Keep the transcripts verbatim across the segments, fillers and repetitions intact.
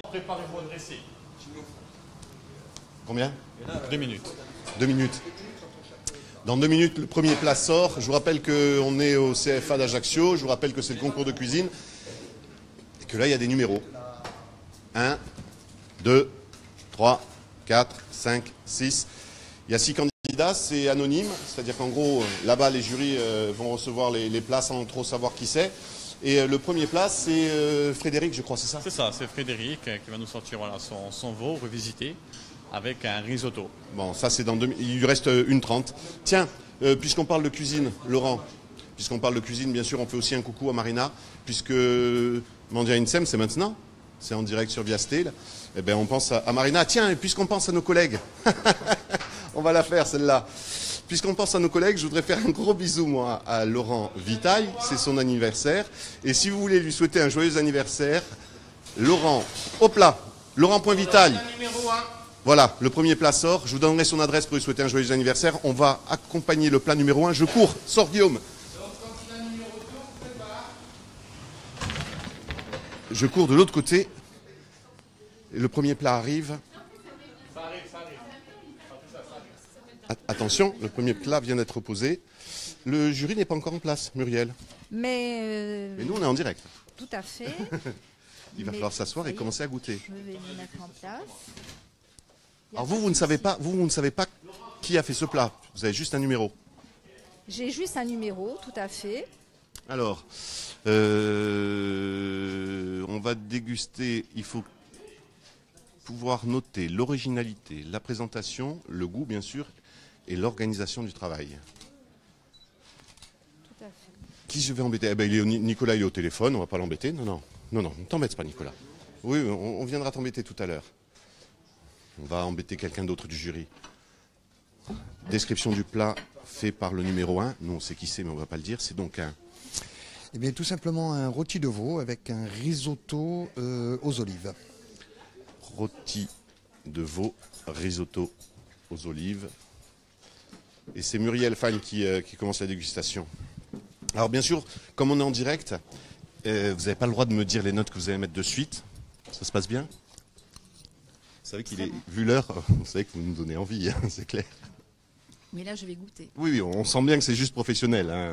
Préparez-vous à dresser. Combien? Deux minutes. Deux minutes. Dans deux minutes, le premier plat sort. Je vous rappelle qu'on est au C F A d'Ajaccio. Je vous rappelle que c'est le concours de cuisine. Et que là, il y a des numéros. un, deux, trois, quatre, cinq, six. Il y a six candidats, c'est anonyme. C'est-à-dire qu'en gros, là-bas, les jurys euh, vont recevoir les, les plats sans trop savoir qui c'est. Et euh, le premier plat, c'est euh, Frédéric, je crois, c'est ça? C'est ça, c'est Frédéric euh, qui va nous sortir voilà, son, son veau revisité avec un risotto. Bon, ça c'est dans deux minutes. Il lui reste une trente. Tiens, euh, puisqu'on parle de cuisine, Laurent, puisqu'on parle de cuisine, bien sûr, on fait aussi un coucou à Marina, puisque Mandia Insem, c'est maintenant, c'est en direct sur Viastel. Eh bien, on pense à, à Marina. Tiens, et puisqu'on pense à nos collègues, on va la faire celle-là. Puisqu'on pense à nos collègues, je voudrais faire un gros bisou, moi, à Laurent Vitaille. C'est son anniversaire. Et si vous voulez lui souhaiter un joyeux anniversaire, Laurent, hop là, Laurent.Vitaille. Voilà, le premier plat sort. Je vous donnerai son adresse pour lui souhaiter un joyeux anniversaire. On va accompagner le plat numéro un. Je cours. Sors, Guillaume. Je cours de l'autre côté. Et le premier plat arrive. Attention, le premier plat vient d'être posé. Le jury n'est pas encore en place, Muriel. Mais, euh, Mais nous, on est en direct. Tout à fait. Il va Mais falloir s'asseoir et commencer à goûter. Je vais me mettre en place. Alors vous, vous ne savez pas, vous, vous ne savez pas qui a fait ce plat. Vous avez juste un numéro. J'ai juste un numéro, tout à fait. Alors, euh, on va déguster. Il faut pouvoir noter l'originalité, la présentation, le goût, bien sûr, et l'organisation du travail. Tout à fait. Qui je vais embêter? Eh ben, il est, Nicolas il est au téléphone, on va pas l'embêter. Non, non, non, non, ne t'embête pas, Nicolas. Oui, on, on viendra t'embêter tout à l'heure. On va embêter quelqu'un d'autre du jury. Description du plat fait par le numéro un. Nous, on sait qui c'est, mais on ne va pas le dire. C'est donc un... Eh bien, tout simplement un rôti de veau avec un risotto euh, aux olives. Rôti de veau, risotto aux olives. Et c'est Muriel Fan qui, euh, qui commence la dégustation. Alors, bien sûr, comme on est en direct, euh, vous n'avez pas le droit de me dire les notes que vous allez mettre de suite. Ça se passe bien? Vous savez qu'il est, vu l'heure, vous savez que vous nous donnez envie, hein, c'est clair. Mais là, je vais goûter. Oui, oui, on sent bien que c'est juste professionnel. Hein.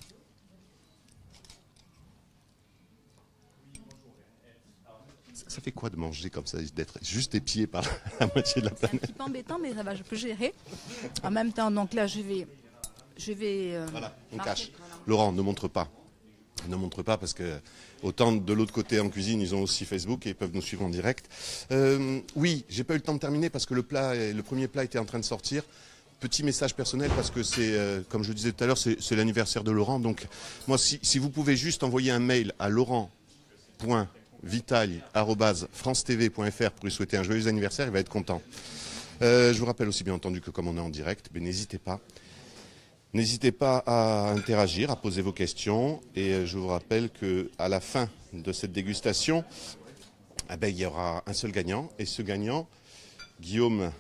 Ça, ça fait quoi de manger comme ça, d'être juste épié par la moitié de la C'est un planète? petit peu embêtant, mais ça va, je peux gérer. En même temps, donc là, je vais... Je vais euh, Voilà, on marquer, cache. voilà. Laurent, ne montre pas. Ne montre pas parce que autant de l'autre côté en cuisine, ils ont aussi Facebook et ils peuvent nous suivre en direct. Euh, oui, j'ai pas eu le temps de terminer parce que le plat, le premier plat était en train de sortir. Petit message personnel parce que c'est, euh, comme je le disais tout à l'heure, c'est, c'est l'anniversaire de Laurent. Donc moi, si, si vous pouvez juste envoyer un mail à laurent.vitaille arobase france t v point f r pour lui souhaiter un joyeux anniversaire, il va être content. Euh, je vous rappelle aussi bien entendu que comme on est en direct, ben, n'hésitez pas. N'hésitez pas à interagir, à poser vos questions. Et je vous rappelle qu'à la fin de cette dégustation, eh ben, il y aura un seul gagnant. Et ce gagnant, Guillaume,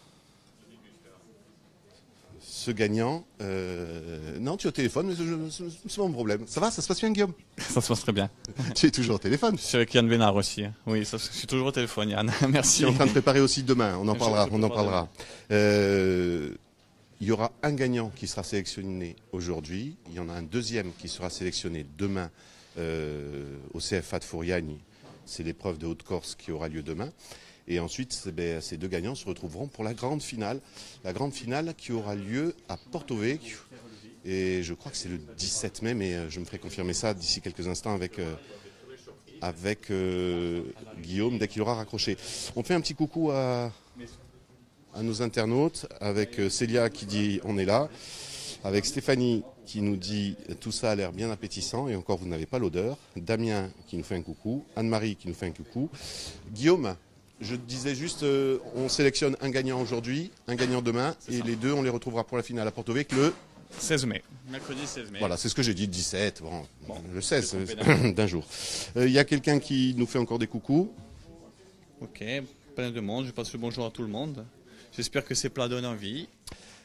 ce gagnant... Euh, non, tu es au téléphone, mais c'est pas mon problème. Ça va, ça se passe bien, Guillaume? Ça se passe très bien. Tu es toujours au téléphone? Je suis avec Yann Bénard aussi. Oui, ça, je suis toujours au téléphone, Yann. Merci. Tu es en train de préparer aussi demain, on en Je parlera. te On en prépare parlera. Euh, Il y aura un gagnant qui sera sélectionné aujourd'hui. Il y en a un deuxième qui sera sélectionné demain euh, au C F A de Fouriagne. C'est l'épreuve de Haute-Corse qui aura lieu demain. Et ensuite, ben, ces deux gagnants se retrouveront pour la grande finale. La grande finale qui aura lieu à Porto Vecchio. Et je crois que c'est le dix-sept mai, mais je me ferai confirmer ça d'ici quelques instants avec, euh, avec euh, Guillaume dès qu'il aura raccroché. On fait un petit coucou à... à nos internautes, avec Célia qui dit on est là, avec Stéphanie qui nous dit tout ça a l'air bien appétissant et encore vous n'avez pas l'odeur, Damien qui nous fait un coucou, Anne-Marie qui nous fait un coucou, Guillaume, je te disais juste euh, on sélectionne un gagnant aujourd'hui, un gagnant demain et les deux on les retrouvera pour la finale à Porto Vecchio le seize mai. Mercredi seize mai. Voilà, c'est ce que j'ai dit, dix-sept, bon, bon le seize d'un, d'un jour. Il euh, y a quelqu'un qui nous fait encore des coucous. Ok, plein de monde, je passe le bonjour à tout le monde. J'espère que ces plats donnent envie.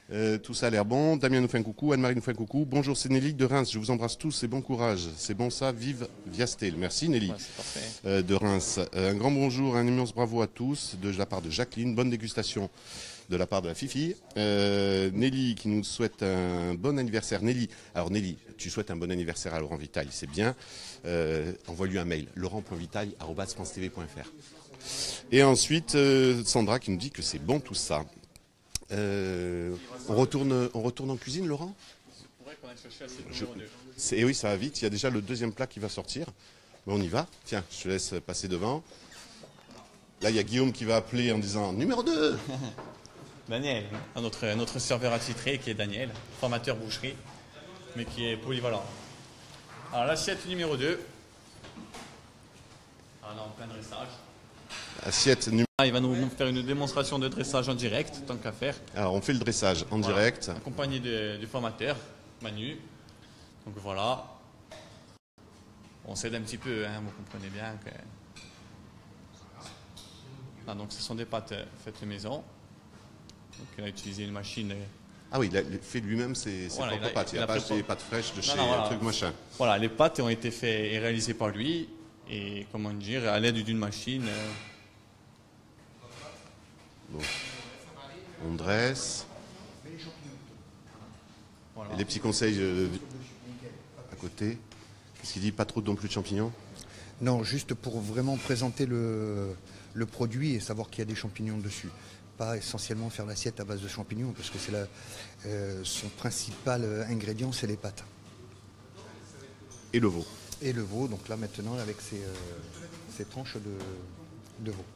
Euh, tout ça a l'air bon. Damien nous fait un coucou, Anne-Marie nous fait un coucou. Bonjour, c'est Nelly de Reims. Je vous embrasse tous et bon courage. C'est bon ça, vive Viastel. Merci Nelly Ouais, c'est parfait. euh, de Reims. Euh, un grand bonjour, un immense bravo à tous de la part de Jacqueline. Bonne dégustation de la part de la Fifi. Euh, Nelly qui nous souhaite un bon anniversaire. Nelly, alors Nelly, tu souhaites un bon anniversaire à Laurent Vitaille, c'est bien. Euh, envoie-lui un mail, laurent point vitaille arobase france t v point f r. Et ensuite, euh, Sandra qui nous dit que c'est bon tout ça. Euh, on, retourne, on retourne en cuisine, Laurent ? Je, c'est, oui, ça va vite. Il y a déjà le deuxième plat qui va sortir. Mais on y va. Tiens, je te laisse passer devant. Là, il y a Guillaume qui va appeler en disant numéro deux. Daniel, notre, notre serveur attitré qui est Daniel, formateur boucherie, mais qui est polyvalent. Alors l'assiette numéro deux. Ah non, plein de dressage. Assiette numéro Ah, il va nous faire une démonstration de dressage en direct, tant qu'à faire. Alors, on fait le dressage en Voilà. direct. Accompagné de- du formateur, Manu. Donc voilà. On s'aide un petit peu, hein, vous comprenez bien que... Ah, donc ce sont des pâtes euh, faites maison. Donc il a utilisé une machine. euh, Ah oui, il a fait lui-même ses, ses Voilà, propres il a- pâtes. Il il n'a a pas fait acheté pas- des pâtes fraîches de chez non, voilà. un truc machin. Voilà, les pâtes ont été faites et réalisées par lui. Et comment dire, à l'aide d'une machine. euh, Bon. On dresse. voilà. Et les petits conseils euh, à côté. Qu'est-ce qu'il dit? Pas trop non plus de champignons? Non, juste pour vraiment présenter le, le produit et savoir qu'il y a des champignons dessus. Pas essentiellement faire l'assiette à base de champignons, parce que c'est la, euh, son principal euh, ingrédient, c'est les pâtes. Et le veau. Et le veau, donc là maintenant avec ces, euh, ces tranches de, de veau.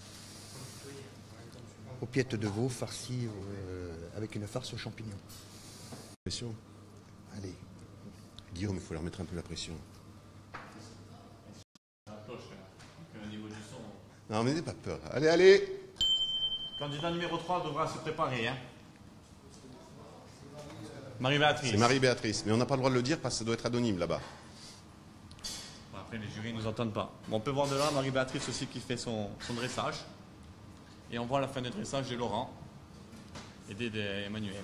Paupiètes de veau farcies euh, avec une farce aux champignons. Pression. Allez. Guillaume, il faut leur mettre un peu la pression. Non, mais n'ayez pas peur. Allez, allez. Candidat numéro trois devra se préparer. Hein. Marie-Béatrice. C'est Marie-Béatrice. Mais on n'a pas le droit de le dire parce que ça doit être anonyme là-bas. Bon, après, les jurys ne nous entendent pas. Bon, on peut voir de là Marie-Béatrice aussi qui fait son, son dressage. Et on voit la fin du dressage de Laurent, aidé d'Emmanuel.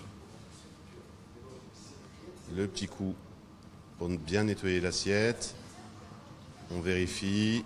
Le petit coup pour bien nettoyer l'assiette. On vérifie.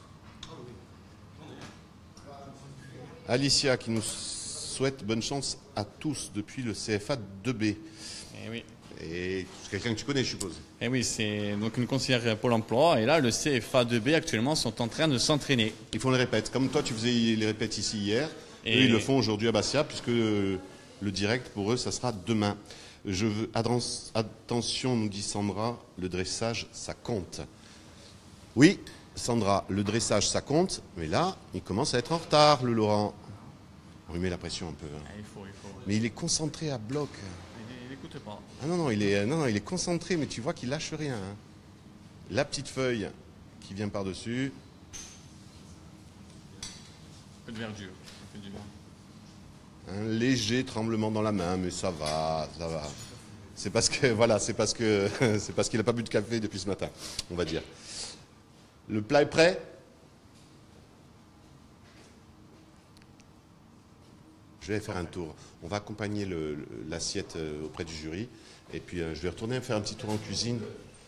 Alicia qui nous souhaite bonne chance à tous depuis le C F A deux B. Et oui. Et c'est quelqu'un que tu connais, je suppose. Et oui, c'est donc une conseillère Pôle emploi. Et là, le C F A deux B actuellement sont en train de s'entraîner. Ils font les répètes. Comme toi, tu faisais les répètes ici hier. Et Eux, ils le font aujourd'hui à Bastia, puisque le direct, pour eux, ça sera demain. Je veux... Attention, nous dit Sandra, le dressage, ça compte. Oui, Sandra, le dressage, ça compte. Mais là, il commence à être en retard, le Laurent. On lui met la pression un peu. hein. Ah, il faut, il faut. Mais il est concentré à bloc. Il n'écoute pas. Ah non, non, il est, non, non, il est concentré, mais tu vois qu'il lâche rien. hein. La petite feuille qui vient par-dessus. Un peu de verdure. Ça fait du bien. Un léger tremblement dans la main, mais ça va, ça va. C'est parce que, voilà, c'est parce que, c'est parce qu'il n'a pas bu de café depuis ce matin, on va dire. Le plat est prêt? Je vais faire un tour. On va accompagner le- le- l'assiette euh, auprès du jury. Et puis, euh, je vais retourner faire un petit tour en cuisine.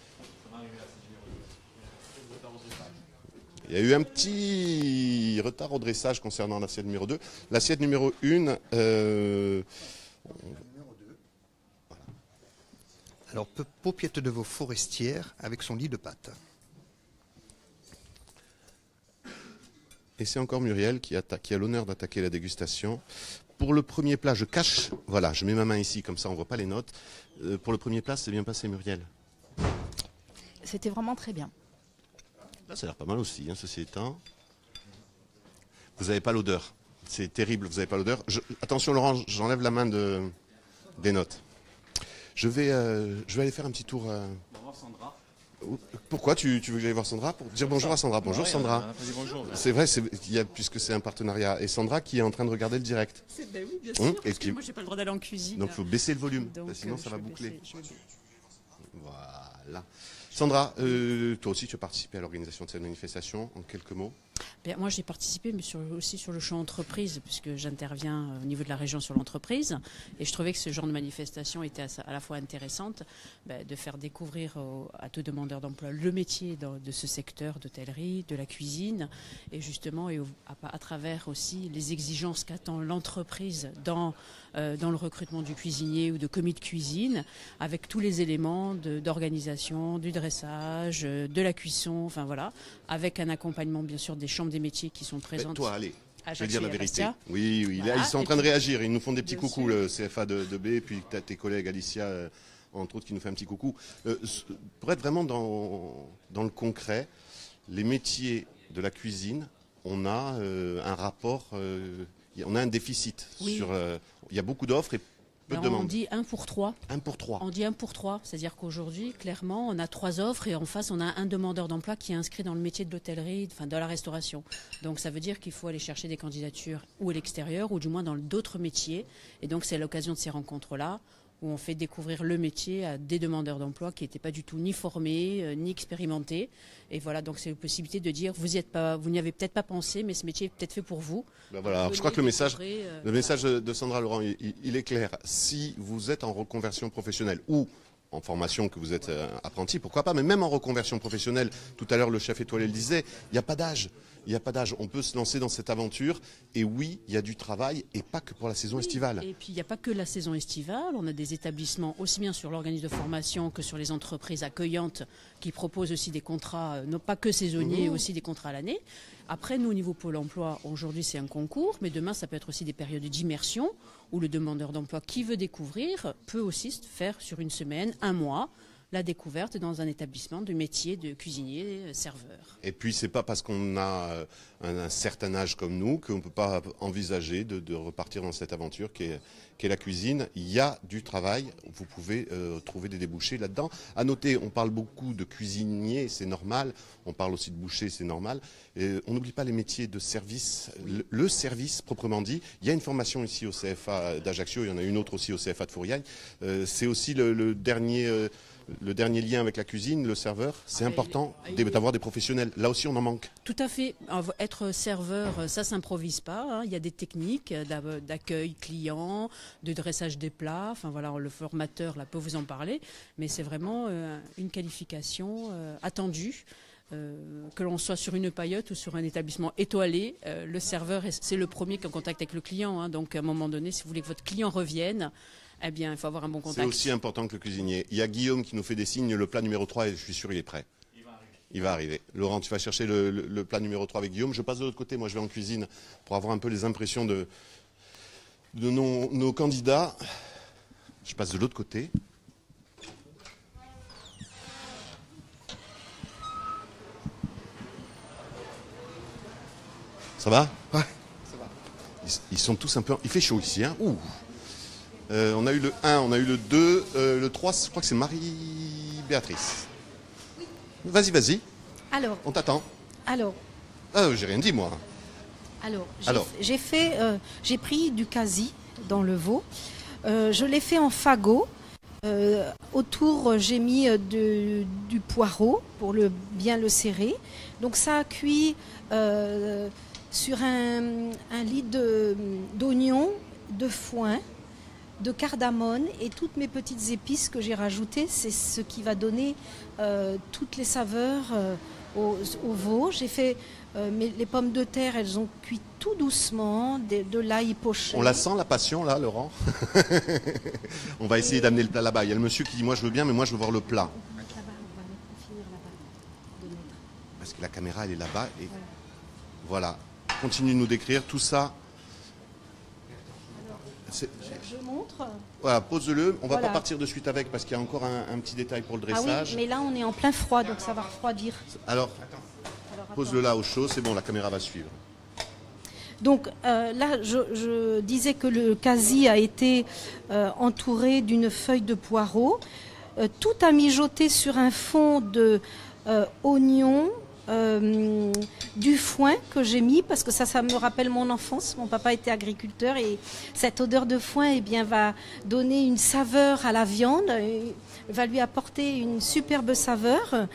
Il y a eu un petit retard au dressage concernant l'assiette numéro deux. L'assiette numéro un, euh, Alors, peu- paupiette de veau forestière avec son lit de pâte. et c'est encore Muriel qui, atta- qui a l'honneur d'attaquer la dégustation. Pour le premier plat, je cache, voilà, je mets ma main ici, comme ça on ne voit pas les notes. Euh, pour le premier plat, c'est bien passé, Muriel. C'était vraiment très bien. Là, ça a l'air pas mal aussi, hein, ceci étant. Vous n'avez pas l'odeur. C'est terrible, vous n'avez pas l'odeur. Je- Attention, Laurent, j'enlève la main de... des notes. Je vais, euh, je vais aller faire un petit tour. euh, On va voir Sandra. Pourquoi tu, tu veux que j'aille voir Sandra? Pour dire bonjour à Sandra. Bonjour Ouais, Sandra. on a pas dit bonjour. là. C'est vrai, c'est- il y a, puisque c'est un partenariat. Et Sandra qui est en train de regarder le direct. C'est- Ben oui, bien Hum, sûr, et parce qui- que moi j'ai pas le droit d'aller en cuisine. Donc il faut baisser le volume, Donc, sinon euh, ça je va vais boucler. baisser, je vais baisser. Voilà. Sandra, euh, toi aussi tu as participé à l'organisation de cette manifestation, en quelques mots. Bien, moi, j'ai participé, mais sur, aussi sur le champ entreprise, puisque j'interviens au niveau de la région sur l'entreprise. Et je trouvais que ce genre de manifestation était à, à la fois intéressante, ben, de faire découvrir au, à tout demandeur d'emploi le métier dans, de ce secteur d'hôtellerie, de la cuisine, et justement, et au, à, à travers aussi les exigences qu'attend l'entreprise dans, euh, dans le recrutement du cuisinier ou de commis de cuisine, avec tous les éléments d'organisation, du dressage, de la cuisson, enfin voilà, avec un accompagnement bien sûr des chambres des métiers qui sont présentes. Toi, allez, je vais Ajaccio dire la et vérité. Bastia. Oui, oui, là, Voilà. ils sont en Et train de puis, réagir. Ils nous font des petits bien coucous, sûr. le C F A de, de B, et puis tu as tes collègues, Alicia, euh, entre autres, qui nous fait un petit coucou. Euh, pour être vraiment dans, dans le concret, les métiers de la cuisine, on a euh, un rapport, euh, on a un déficit. Oui. Sur, euh, il y a beaucoup d'offres et peu de Ben, on demandes. dit un pour trois. Un pour trois. On dit un pour trois, c'est-à-dire qu'aujourd'hui, clairement, on a trois offres et en face, on a un demandeur d'emploi qui est inscrit dans le métier de l'hôtellerie, enfin de la restauration. Donc ça veut dire qu'il faut aller chercher des candidatures ou à l'extérieur ou du moins dans d'autres métiers. Et donc c'est à l'occasion de ces rencontres-là où on fait découvrir le métier à des demandeurs d'emploi qui n'étaient pas du tout ni formés, euh, ni expérimentés. Et voilà, donc c'est une possibilité de dire, vous y êtes pas, vous n'y avez peut-être pas pensé, mais ce métier est peut-être fait pour vous. Ben voilà, alors, je crois que le message, euh, le message de Sandra Laurent, il, il est clair. Si vous êtes en reconversion professionnelle ou en formation, que vous êtes euh, apprenti, pourquoi pas, mais même en reconversion professionnelle, tout à l'heure le chef étoilé le disait, il n'y a pas d'âge. Il n'y a pas d'âge. On peut se lancer dans cette aventure. Et oui, il y a du travail et pas que pour la saison Oui, estivale. Et puis il n'y a pas que la saison estivale. On a des établissements aussi bien sur l'organisme de formation que sur les entreprises accueillantes qui proposent aussi des contrats, euh, non pas que saisonniers, Mmh. aussi des contrats à l'année. Après, nous, au niveau Pôle emploi, aujourd'hui, c'est un concours, mais demain, ça peut être aussi des périodes d'immersion où le demandeur d'emploi qui veut découvrir peut aussi se faire sur une semaine, un mois, la découverte dans un établissement de métier de cuisinier, euh, serveur. Et puis, c'est pas parce qu'on a euh, un, un certain âge comme nous qu'on ne peut pas envisager de, de repartir dans cette aventure qui est, qui est la cuisine. Il y a du travail, vous pouvez euh, trouver des débouchés là-dedans. À noter, on parle beaucoup de cuisinier, c'est normal. On parle aussi de boucher, c'est normal. Et on n'oublie pas les métiers de service. Le, le service, proprement dit. Il y a une formation ici au C F A d'Ajaccio, il y en a une autre aussi au C F A de Fouriagne. Euh, c'est aussi le, le dernier... Euh, Le dernier lien avec la cuisine, le serveur, c'est Ah, important il- il- d'avoir des professionnels. Là aussi, on en manque. Tout à fait. Être serveur, ça s'improvise pas. Hein. Il y a des techniques d'accueil client, de dressage des plats. Enfin voilà, le formateur là peut vous en parler, mais c'est vraiment euh, une qualification euh, attendue. Euh, que l'on soit sur une paillote ou sur un établissement étoilé, euh, le serveur, c'est le premier qui est en contact avec le client. Hein. Donc à un moment donné, si vous voulez que votre client revienne, eh bien, il faut avoir un bon contact. C'est aussi important que le cuisinier. Il y a Guillaume qui nous fait des signes, le plat numéro trois, et je suis sûr il est prêt. Il va arriver. Il va arriver. Laurent, tu vas chercher le, le, le plat numéro trois avec Guillaume. Je passe de l'autre côté, moi je vais en cuisine pour avoir un peu les impressions de, de nos, nos candidats. Je passe de l'autre côté. Ça va? Ouais. Ils, ils sont tous un peu... Il fait chaud ici, hein? Ouh. Euh, on a eu le un, on a eu le deux, euh, le trois, je crois que c'est Marie-Béatrice. Vas-y, vas-y, Alors, on t'attend. alors, Ah, j'ai rien dit, moi. alors, j'ai Alors. j'ai fait, euh, j'ai pris du quasi dans le veau. Euh, je l'ai fait en fagot. Euh, autour, j'ai mis euh, de- du poireau pour le, bien le serrer. Donc ça a cuit euh, sur un, un lit de- d'oignon, de foin, de cardamone et toutes mes petites épices que j'ai rajoutées. C'est ce qui va donner euh, toutes les saveurs euh, au, au veau. J'ai fait euh, mes- les pommes de terre, elles ont cuit tout doucement, de, de l'ail poché. On la sent, la passion, là, Laurent? On va essayer d'amener le plat là-bas. Il y a le monsieur qui dit, moi je veux bien, mais moi je veux voir le plat. Là-bas, on va mettre- finir là-bas, de mettre. Parce que la caméra, elle est là-bas. Et voilà. Continue de nous décrire tout ça. C'est- Je montre. Voilà, pose-le. On va Voilà. pas partir de suite avec parce qu'il y a encore un, un petit détail pour le Ah oui, dressage. mais là on est en plein froid, donc ça va refroidir. Alors, Alors, attends. pose-le là au chaud, c'est bon, la caméra va suivre. Donc euh, là, je, je disais que le quasi a été euh, entouré d'une feuille de poireau, euh, tout a mijoté sur un fond de euh, oignons, euh, du foin que j'ai mis parce que ça, ça me rappelle mon enfance. Mon papa était agriculteur et cette odeur de foin, eh bien, va donner une saveur à la viande, et va lui apporter une superbe saveur.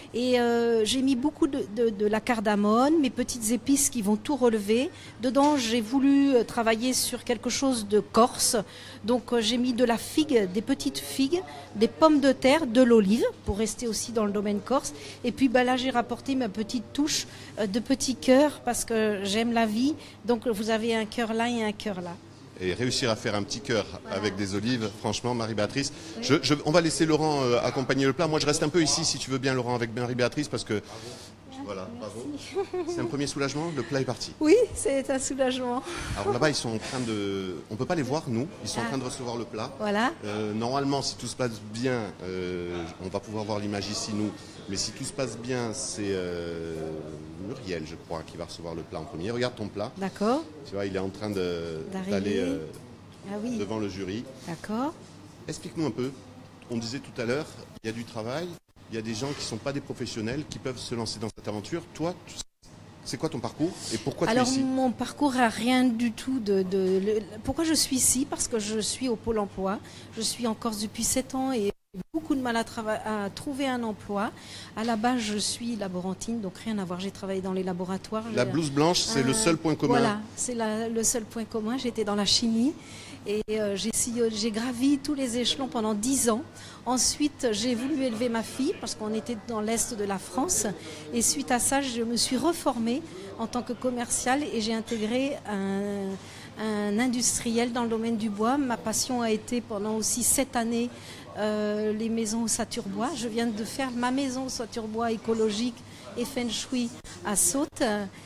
Et euh, j'ai mis beaucoup de, de, de la cardamone, mes petites épices qui vont tout relever. Dedans, j'ai voulu travailler sur quelque chose de corse. Donc euh, j'ai mis de la figue, des petites figues, des pommes de terre, de l'olive, pour rester aussi dans le domaine corse. Et puis bah, là, j'ai rapporté ma petite touche euh, de petit cœur, parce que j'aime la vie. Donc vous avez un cœur là et un cœur là. Et réussir à faire un petit cœur voilà. avec des olives, franchement, Marie-Béatrice. Oui. Je, je, on va laisser Laurent euh, accompagner le plat. Moi, je reste un peu ici, si tu veux bien, Laurent, avec Marie-Béatrice, parce que... Voilà, bravo. C'est un premier soulagement, le plat est parti. Oui, c'est un soulagement. Alors là-bas, ils sont en train de... On ne peut pas les voir, nous. Ils sont ah. en train de recevoir le plat. Voilà. Euh, normalement, si tout se passe bien, euh, on va pouvoir voir l'image ici, nous. Mais si tout se passe bien, c'est euh, Muriel, je crois, qui va recevoir le plat en premier. Regarde ton plat. D'accord. Tu vois, il est en train d'aller euh, ah oui. devant le jury. D'accord. Explique-nous un peu. On disait tout à l'heure, il y a du travail. Il y a des gens qui ne sont pas des professionnels qui peuvent se lancer dans cette aventure. Toi, tu... c'est quoi ton parcours et pourquoi Alors, tu es ici? Alors, mon parcours n'a rien du tout de, de, de... Pourquoi je suis ici? Parce que je suis au Pôle emploi. Je suis en Corse depuis sept ans et j'ai beaucoup de mal à, à trouver un emploi. À la base, je suis laborantine, donc rien à voir. J'ai travaillé dans les laboratoires. La blouse blanche, c'est euh, le seul point commun. Voilà, c'est le seul point commun. J'étais dans la chimie. Et euh, j'ai gravi tous les échelons pendant dix ans. Ensuite, j'ai voulu élever ma fille parce qu'on était dans l'Est de la France. Et suite à ça, je me suis reformée en tant que commerciale et j'ai intégré un, un industriel dans le domaine du bois. Ma passion a été pendant aussi sept années euh, les maisons Saturbois. Je viens de faire ma maison Saturbois écologique et Feng Shui à Saute.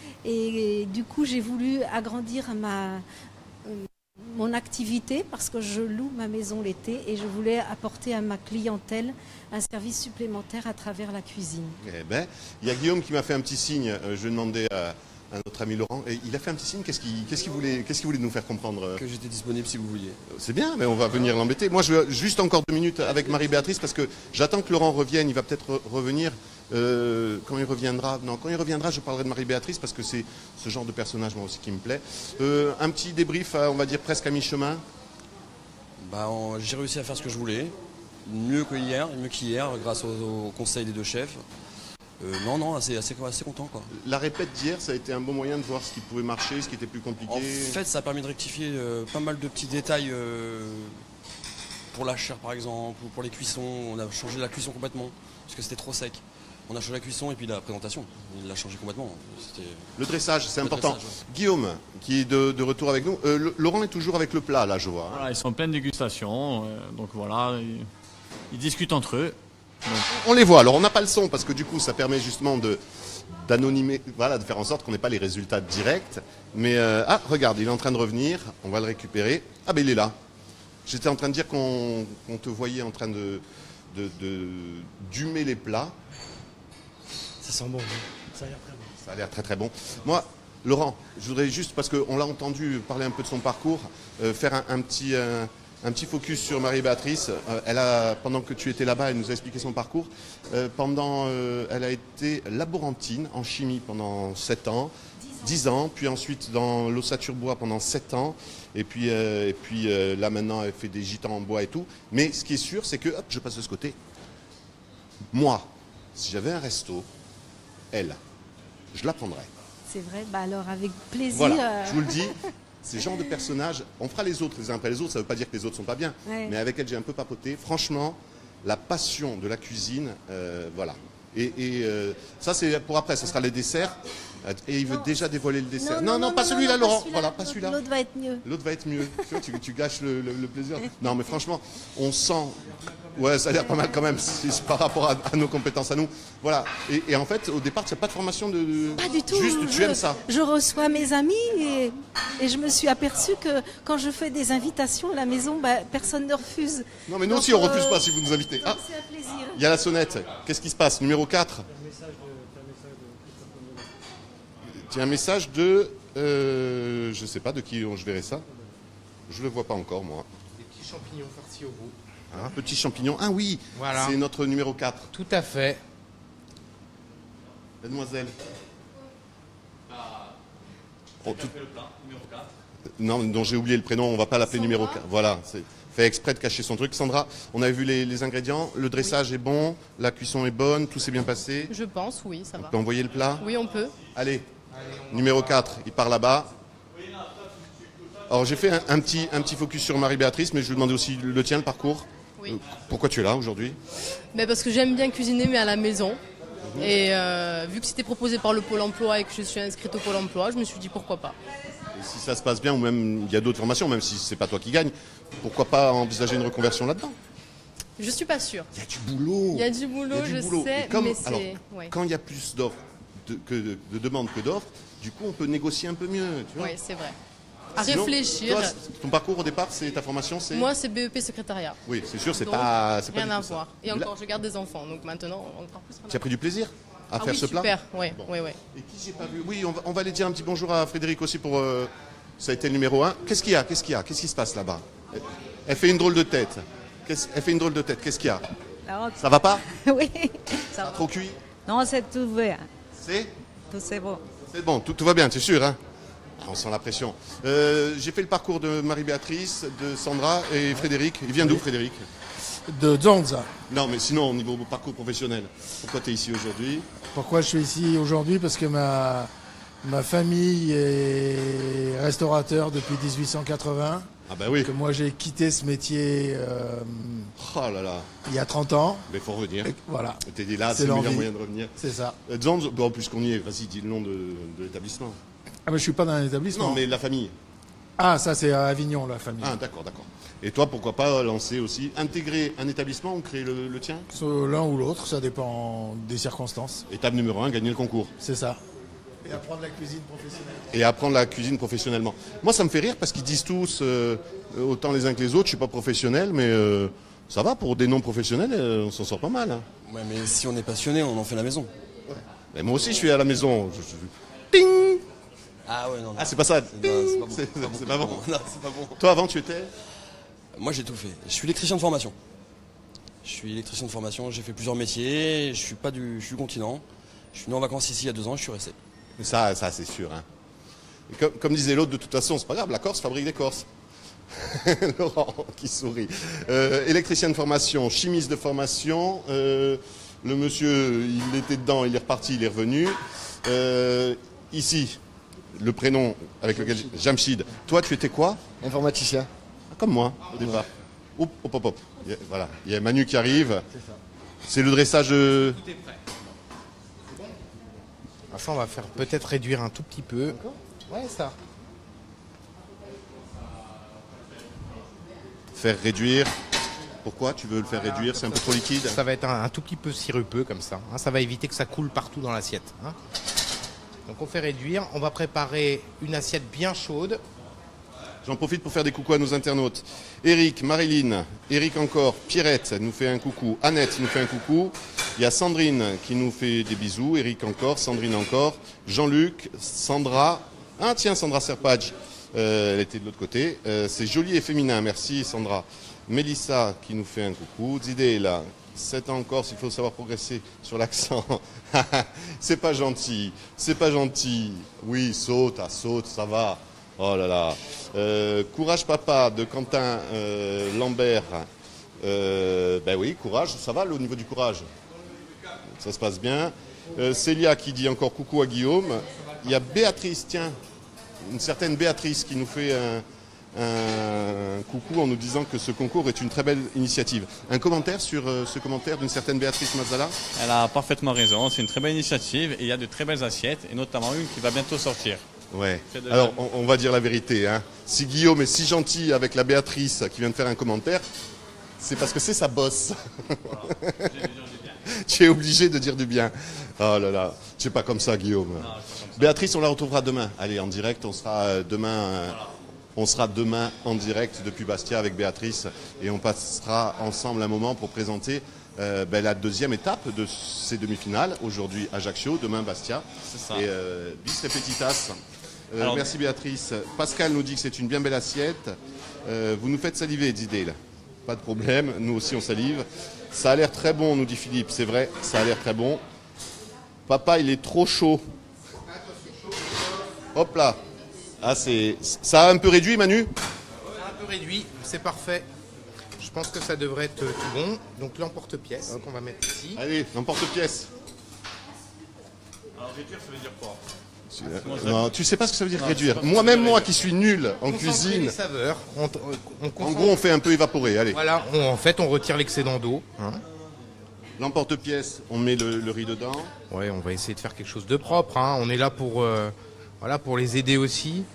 Et, et du coup, j'ai voulu agrandir ma... Euh, mon activité parce que je loue ma maison l'été et je voulais apporter à ma clientèle un service supplémentaire à travers la cuisine. Eh ben, il y a Guillaume qui m'a fait un petit signe, euh, je demandais à, à notre ami Laurent, et il a fait un petit signe, qu'est-ce qu'il qu'est-ce qu'il voulait, qu'est-ce qu'il voulait nous faire comprendre? Que j'étais disponible si vous vouliez. C'est bien, mais on va venir l'embêter. Moi je veux juste encore deux minutes avec Marie-Béatrice parce que j'attends que Laurent revienne, il va peut-être re revenir. Euh, quand il reviendra, non, quand il reviendra, je parlerai de Marie-Béatrice parce que c'est ce genre de personnage moi aussi qui me plaît. Euh, un petit débrief, on va dire presque à mi-chemin. Bah, j'ai réussi à faire ce que je voulais, mieux que hier, mieux qu'hier, grâce au, au conseil des deux chefs. Euh, non, non, assez, assez, assez content quoi. La répète d'hier, ça a été un bon moyen de voir ce qui pouvait marcher, ce qui était plus compliqué. En fait, ça a permis de rectifier euh, pas mal de petits détails euh, pour la chair par exemple, ou pour les cuissons. On a changé la cuisson complètement parce que c'était trop sec. On a changé la cuisson et puis la présentation, il l'a changé complètement. Le dressage, c'est important. Dressage, ouais. Guillaume, qui est de, de retour avec nous. Euh, le, Laurent est toujours avec le plat, là, je vois. Voilà, ils sont en pleine dégustation, euh, donc voilà, ils, ils discutent entre eux. Donc... On les voit, alors on n'a pas le son, parce que du coup, ça permet justement de d'anonymer, voilà, de faire en sorte qu'on n'ait pas les résultats directs. Mais, euh, ah, regarde, il est en train de revenir, on va le récupérer. Ah, ben il est là. J'étais en train de dire qu'on qu'on te voyait en train de de, de d'humer les plats. Ça sent bon, ça a l'air très bon. Ça a l'air très très bon. Moi, Laurent, je voudrais juste, parce qu'on l'a entendu parler un peu de son parcours, euh, faire un, un, petit, un, un petit focus sur Marie-Béatrice. Euh, elle a, pendant que tu étais là-bas, elle nous a expliqué son parcours. Euh, pendant, euh, elle a été laborantine en chimie pendant sept ans, dix ans, puis ensuite dans l'ossature-bois pendant sept ans, et puis, euh, et puis euh, là maintenant elle fait des gitans en bois et tout. Mais ce qui est sûr, c'est que, hop, je passe de ce côté. Moi, si j'avais un resto, elle, je la prendrais. C'est vrai, bah alors avec plaisir. Voilà, je vous le dis, ces genres de personnages, on fera les autres les uns après les autres, ça ne veut pas dire que les autres ne sont pas bien, ouais. Mais avec elle j'ai un peu papoté. Franchement, la passion de la cuisine, euh, voilà. Et, et euh, ça c'est pour après, ce sera les desserts. Et il veut non. déjà dévoiler le dessert. Non, non, non, non pas celui-là, Laurent. Celui voilà, pas celui-là. L'autre va être mieux. L'autre va être mieux. tu, vois, tu, tu gâches le, le, le plaisir. Non, mais franchement, on sent. Ouais, ça a l'air pas mal quand même, par rapport à, à nos compétences à nous. Voilà. Et, et en fait, au départ, tu n'as pas de formation de. Pas du tout. Juste, je, tu aimes ça. Je reçois mes amis et, et je me suis aperçue que quand je fais des invitations à la maison, bah, personne ne refuse. Non, mais nous donc, aussi, on euh, refuse pas si vous nous invitez. Ah, c'est un plaisir. Il y a la sonnette. Qu'est-ce qui se passe? Numéro quatre. Il y a un message de... Euh, je ne sais pas de qui je verrai ça. Je ne le vois pas encore, moi. Des petits champignons farcis au bout. Ah, petits champignons. Ah oui, voilà. C'est notre numéro quatre. Tout à fait. Mademoiselle. Oh, tout- fait le plat, numéro quatre. Non, dont j'ai oublié le prénom, on va pas l'appeler numéro quatre. Voilà, c'est fait exprès de cacher son truc. Sandra, on avait vu les, les ingrédients, le dressage est bon, la cuisson est bonne, tout s'est bien passé. Je pense, oui, ça On va. peut envoyer le plat. Oui, on peut. Allez, numéro quatre, il part là-bas. Alors j'ai fait un, un petit, un petit focus sur Marie-Béatrice, mais je lui demandais aussi le tien, le parcours. Oui. Euh, Pourquoi tu es là aujourd'hui? Mais parce que j'aime bien cuisiner, mais à la maison. Et euh, vu que c'était proposé par le Pôle emploi et que je suis inscrite au Pôle emploi, je me suis dit pourquoi pas. Et si ça se passe bien, ou même il y a d'autres formations, même si c'est pas toi qui gagne, pourquoi pas envisager une reconversion là-dedans? Je suis pas sûre. Il y a du boulot. Il y a du boulot, Il y a du je boulot. sais, Et comme- mais alors, c'est... Ouais. Quand il y a plus d'offres de, que de, de demandes que d'offres, du coup on peut négocier un peu mieux. Tu vois. Oui, c'est vrai. À Sinon, réfléchir. toi, ton parcours au départ, c'est ta formation, c'est. Moi, c'est B E P secrétariat. Oui, c'est sûr, c'est Donc, pas, c'est pas rien du à tout ça. voir. Et Là, encore, je garde des enfants, donc maintenant, encore plus. rien à tu as pris du plaisir à Ah faire oui, ce plat. super, oui, Bon. oui, oui. Et qui j'ai pas vu? Oui, on va, on va aller dire un petit bonjour à Frédéric aussi pour. euh, ça a été le numéro un. Qu'est-ce qu'il y a? Qu'est-ce qu'il y a? Qu'est-ce qui se passe là-bas? Elle- Elle fait une drôle de tête. Qu'est-ce- Elle fait une drôle de tête. Qu'est-ce qu'il y a? Non, Ça va pas? oui, ça Pas va. trop cuit? Non, c'est tout bien. C'est? Tout c'est bon. C'est bon, tout, tout va bien, c'est sûr, hein? Ah, on sent la pression. Euh, j'ai fait le parcours de Marie-Béatrice, de Sandra et Frédéric. Il vient d'où, Frédéric? De Zonza. Non, mais sinon, au niveau parcours professionnel, pourquoi tu es ici aujourd'hui? Pourquoi je suis ici aujourd'hui? Parce que ma, ma famille est restaurateur depuis dix-huit cent quatre-vingts. Ah bah oui. Que moi j'ai quitté ce métier euh, Oh là là. il y a trente ans. Mais faut revenir. Et voilà. T'es dit là, C'est c'est le meilleur l'envie. moyen de revenir. C'est ça. Euh, Zanz, bon, puisqu'on y est, vas-y, dis le nom de, de l'établissement. Ah mais je suis pas dans un établissement. Non, mais la famille. Ah ça c'est à Avignon la famille. Ah, d'accord, d'accord. Et toi, pourquoi pas lancer aussi, intégrer un établissement ou créer le, le tien? Soit l'un ou l'autre, ça dépend des circonstances. Étape numéro un, gagner le concours. C'est ça. Et apprendre la cuisine professionnelle. Et apprendre la cuisine professionnellement. Moi, ça me fait rire parce qu'ils disent tous, euh, autant les uns que les autres, je suis pas professionnel, mais euh, ça va, pour des non-professionnels, euh, on s'en sort pas mal. Hein. Ouais, mais si on est passionné, on en fait la maison. Mais moi aussi, je suis à la maison. Je- je- Ting. Ah ouais, non. non. Ah, c'est pas ça. Non, c'est pas bon. C'est- c'est pas bon. Non, c'est pas bon. Toi, avant, tu étais? Moi, j'ai tout fait. Je suis électricien de formation. Je suis électricien de formation, j'ai fait plusieurs métiers, je suis pas du, je suis du continent. Je suis venu en vacances ici il y a deux ans, je suis resté. Mais ça, ça c'est sûr. Hein. Et comme, comme disait l'autre, de toute façon, c'est pas grave, la Corse fabrique des Corses. Laurent qui sourit. Euh, électricien de formation, chimiste de formation. euh, le monsieur, il était dedans, il est reparti, il est revenu. Euh, ici, le prénom avec lequel j'ai- Jamshid. Toi, tu étais quoi? Informaticien. Ah, comme moi, au départ. Hop, hop, hop, hop. Il y a- Voilà, il y a Manu qui arrive. C'est le dressage de... Tout est prêt. Ça, on va faire peut-être réduire un tout petit peu. Ouais, ça. Faire réduire. Pourquoi tu veux le faire réduire? C'est un peu trop liquide? Ça va être un, un tout petit peu sirupeux comme ça. hein. Ça va éviter que ça coule partout dans l'assiette. hein. Donc on fait réduire. On va préparer une assiette bien chaude. J'en profite pour faire des coucous à nos internautes. Eric, Marilyn, Eric encore, Pierrette nous fait un coucou, Annette nous fait un coucou, il y a Sandrine qui nous fait des bisous, Eric encore, Sandrine encore, Jean-Luc, Sandra, ah tiens Sandra Serpage, euh, elle était de l'autre côté, Euh, c'est joli et féminin, merci Sandra. Mélissa qui nous fait un coucou, Zidé est là, sept ans encore, il faut savoir progresser sur l'accent. C'est pas gentil, c'est pas gentil. Oui, saute, ah, saute, ça va. Oh là là. Euh, courage papa de Quentin euh, Lambert. Euh, ben oui, courage, ça va au niveau du courage. Ça se passe bien. Euh, Célia qui dit encore coucou à Guillaume. Il y a Béatrice, tiens, une certaine Béatrice qui nous fait un, un coucou en nous disant que ce concours est une très belle initiative. Un commentaire sur euh, ce commentaire d'une certaine Béatrice Mazzala? Elle a parfaitement raison, c'est une très belle initiative et il y a de très belles assiettes et notamment une qui va bientôt sortir. Ouais. C'est de- Alors, on, on va dire la vérité. Hein. Si Guillaume est si gentil avec la Béatrice qui vient de faire un commentaire, c'est parce que c'est sa bosse. Tu es obligé de dire du bien. Oh là là, tu es pas comme ça, Guillaume. Non, je suis pas comme ça. Béatrice, on la retrouvera demain. Allez, en direct, on sera euh, demain. euh, On sera demain en direct depuis Bastia avec Béatrice et on passera ensemble un moment pour présenter euh, ben, la deuxième étape de ces demi-finales. Aujourd'hui Ajaccio, demain Bastia. C'est ça. Et euh, bis repetitas. Euh, Alors- merci Béatrice. Pascal nous dit que c'est une bien belle assiette. Euh, vous nous faites saliver, dit Dale. Pas de problème, nous aussi on salive. Ça a l'air très bon, nous dit Philippe. C'est vrai, ça a l'air très bon. Papa, il est trop chaud. Hop là. Ah, c'est, ça a un peu réduit, Manu? Ça a un peu réduit, c'est parfait. Je pense que ça devrait être tout bon. Donc l'emporte-pièce qu'on va mettre ici. Allez, l'emporte-pièce. Alors réduire, ça veut dire quoi? Non, tu sais pas ce que ça veut dire Non, réduire. je sais pas Moi-même, ce que ça moi veut qui suis nul en Concentrer cuisine. les saveurs. On, on En gros, on fait un peu évaporer. Allez. Voilà, on- en fait, on retire l'excédent d'eau. Hein. L'emporte-pièce, on met le, le riz dedans. Ouais, on va essayer de faire quelque chose de propre. Hein. On est là pour, euh, voilà, pour les aider aussi.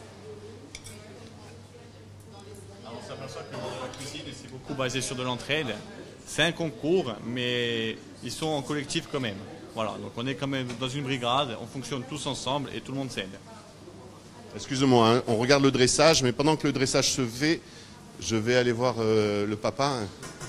Alors, on s'aperçoit que la cuisine, c'est beaucoup basé sur de l'entraide. C'est un concours, mais ils sont en collectif quand même. Voilà, donc on est quand même dans une brigade, on fonctionne tous ensemble et tout le monde s'aide. Excuse-moi, hein, on regarde le dressage, mais pendant que le dressage se fait, je vais aller voir euh, le papa. Hein.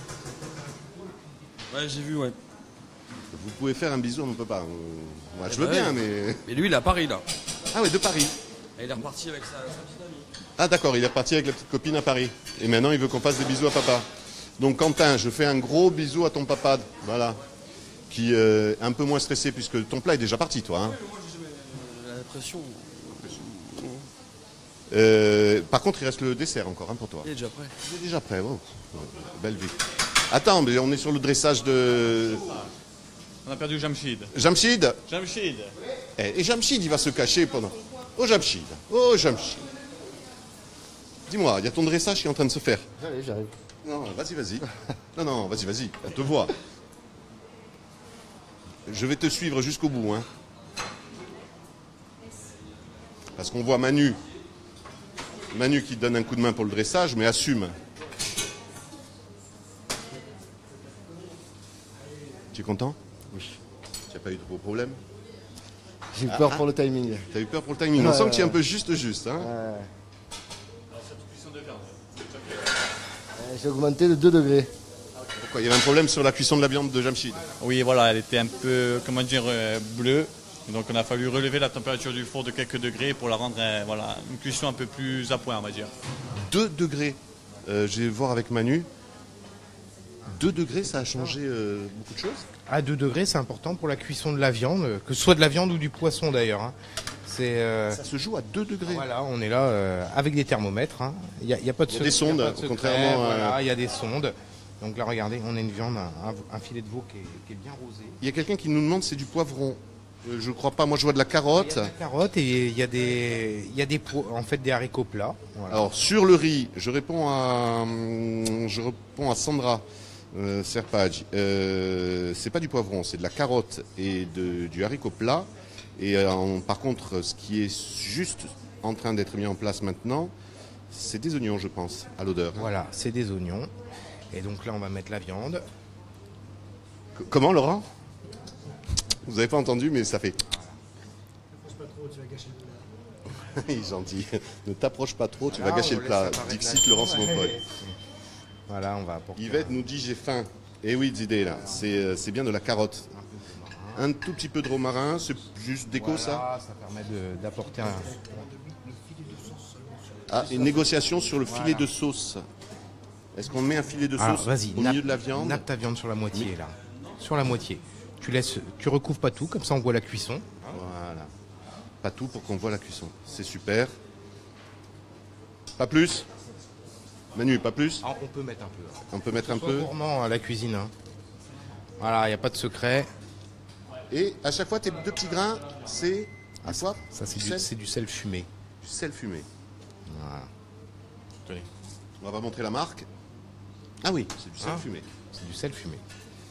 Ouais, j'ai vu, ouais. Vous pouvez faire un bisou à mon papa. Euh, moi, je Eh veux ben bien, ouais. mais... Et lui, il est à Paris, là. Ah oui, de Paris. Et il est reparti avec sa, sa petite amie. Ah d'accord, il est reparti avec la petite copine à Paris. Et maintenant, il veut qu'on fasse des bisous à papa. Donc Quentin, je fais un gros bisou à ton papa, voilà, qui euh, est un peu moins stressé puisque ton plat est déjà parti, toi. Hein. Moi, j'ai l'impression. Euh, par contre, il reste le dessert encore hein, pour toi. Il est déjà prêt. Il est déjà prêt, wow. Belle vie. Attends, mais on est sur le dressage de... On a perdu Jamshid. Jamshid. Jamshid. Eh, Et Jamshid, il va se cacher pendant... Oh Jamshid, oh Jamshid. Dis-moi, il y a ton dressage qui est en train de se faire. Allez, j'arrive. Non, vas-y, vas-y. Non, non, vas-y, vas-y, on te voit. Je vais te suivre jusqu'au bout. Hein. Parce qu'on voit Manu. Manu qui donne un coup de main pour le dressage, mais assume. Tu es content? Oui. Tu n'as pas eu de gros problèmes? J'ai eu peur pour le timing. Tu as eu peur pour le timing. On Ouais, sent que tu es un ouais. peu juste juste. Hein. Ouais. Alors, cette cuisson de viande, Euh, J'ai augmenté de deux degrés. Pourquoi? Il y avait un problème sur la cuisson de la viande de Jamshid. Oui, voilà, elle était un peu, comment dire, euh, bleue. Donc on a fallu relever la température du four de quelques degrés pour la rendre euh, voilà, une cuisson un peu plus à point, on va dire. deux degrés. Euh, je vais voir avec Manu. deux degrés, ça a changé euh, beaucoup de choses? À deux degrés, c'est important pour la cuisson de la viande, que ce soit de la viande ou du poisson d'ailleurs. Hein. C'est, euh, Ça se joue à deux degrés. Voilà, on est là euh, avec des thermomètres. hein. Il n'y a, il y a pas de Il y a des secret, sondes, il y a pas de secret, contrairement à- Voilà, il y a des sondes. Donc là, regardez, on a une viande, un, un filet de veau qui est, qui est bien rosé. Il y a quelqu'un qui nous demande c'est du poivron. Euh, je crois pas. Moi, je vois de la Il y carotte. a des carottes et il y a des, il y a des po- en fait des haricots plats. Voilà. Alors sur le riz, je réponds à, hum, je réponds à Sandra euh, Serpage. Euh, c'est pas du poivron, c'est de la carotte et de- du haricot plat. Et euh, en- par contre, ce qui est juste en train d'être mis en place maintenant, c'est des oignons, je pense, à l'odeur. Voilà, c'est des oignons. Et donc là, on va mettre la viande. C- Comment, Laurent? Vous n'avez pas entendu, mais ça fait. Ne pas trop, tu vas gâcher le plat. Il est gentil. Ne t'approche pas trop, tu Là, vas gâcher on le laisse plat. apparaître Dixit, la- Laurent, c'est mon Ouais. pote. Voilà, on va apporter. Yvette nous dit j'ai faim. Eh oui, d'idée là, c'est euh, c'est bien de la carotte. Un tout petit peu de romarin, c'est juste déco Voilà, ça. ça permet de- d'apporter un. Ah, une négociation sur le filet Voilà. de sauce. Est-ce qu'on met un filet de Alors, sauce vas-y, au nappe- milieu de la viande? Nappe ta viande sur la moitié là. Sur la moitié. Tu laisses, tu recouvres pas tout, comme ça on voit la cuisson. Voilà. Pas tout pour qu'on voit la cuisson. C'est super. Pas plus? Manu, pas plus? Ah, on peut mettre un peu. On peut mettre un Sois peu. gourmand à la cuisine. hein. Voilà, il n'y a pas de secret. Et à chaque fois, tes deux petits grains, c'est Ah, du quoi? Ça, c'est Du du, sel c'est du sel fumé. Du sel fumé. Voilà. Tenez. On va montrer la marque. Ah oui, c'est du sel Ah. fumé. C'est du sel fumé.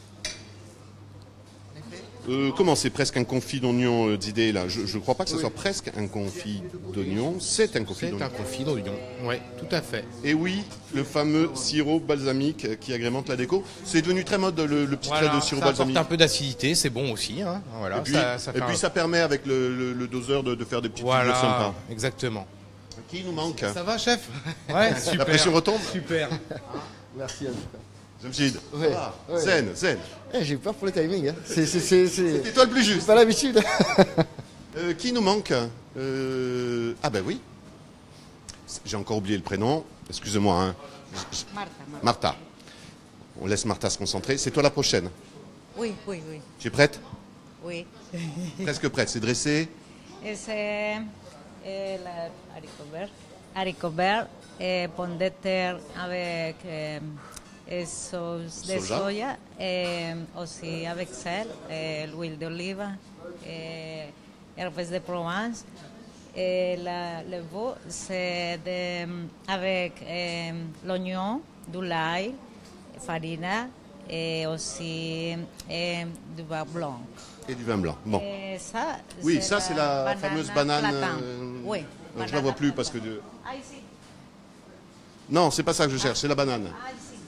Euh, comment c'est presque un confit d'oignon euh, d'idée là? Je ne crois pas que ce Oui. soit presque un confit d'oignon. C'est un confit C'est d'oignon. un confit d'oignon. Oui, tout à fait. Et oui, le fameux sirop balsamique euh, qui agrémente la déco. C'est devenu très mode le, le petit Voilà, trait de sirop ça apporte balsamique. un peu d'acidité, c'est bon aussi. hein. Voilà, et puis, ça, ça et fait puis un- ça permet avec le, le- le doseur de, de faire des petites figures Voilà, sympas. exactement. Qui nous manque? Ça va, chef Ouais, super. La pression retombe? Super. Merci à vous. Jamshid, Ouais, ça va? ouais. Zen, zen. Eh, j'ai eu peur pour le timing. Hein. C'est, c'est, c'est, c'est... C'était toi le plus J'ai juste. pas l'habitude. Euh, qui nous manque? Euh, Ah ben oui. J'ai encore oublié le prénom. Excusez-moi. Hein. Martha, Martha. Martha. On laisse Martha se concentrer. C'est toi la prochaine. Oui, oui, oui. Tu es prête? Oui. Presque prête. C'est dressé. Es, eh, et la haricot vert, haricot vert et pommes de terre avec euh, et sauce de Soja. soja et aussi avec sel, et l'huile d'olive et herbes de Provence. Et la, le veau, c'est de- avec euh, l'oignon, de l'ail, farina et aussi euh, du vin blanc. Et du vin blanc. Bon. Et ça, Oui, ça c'est la banane fameuse banane. platin. euh, Oui. non, je la banane vois plus platin. parce que. de- Ah, ici. Non, c'est pas ça que je cherche, c'est la banane. Ah, ici.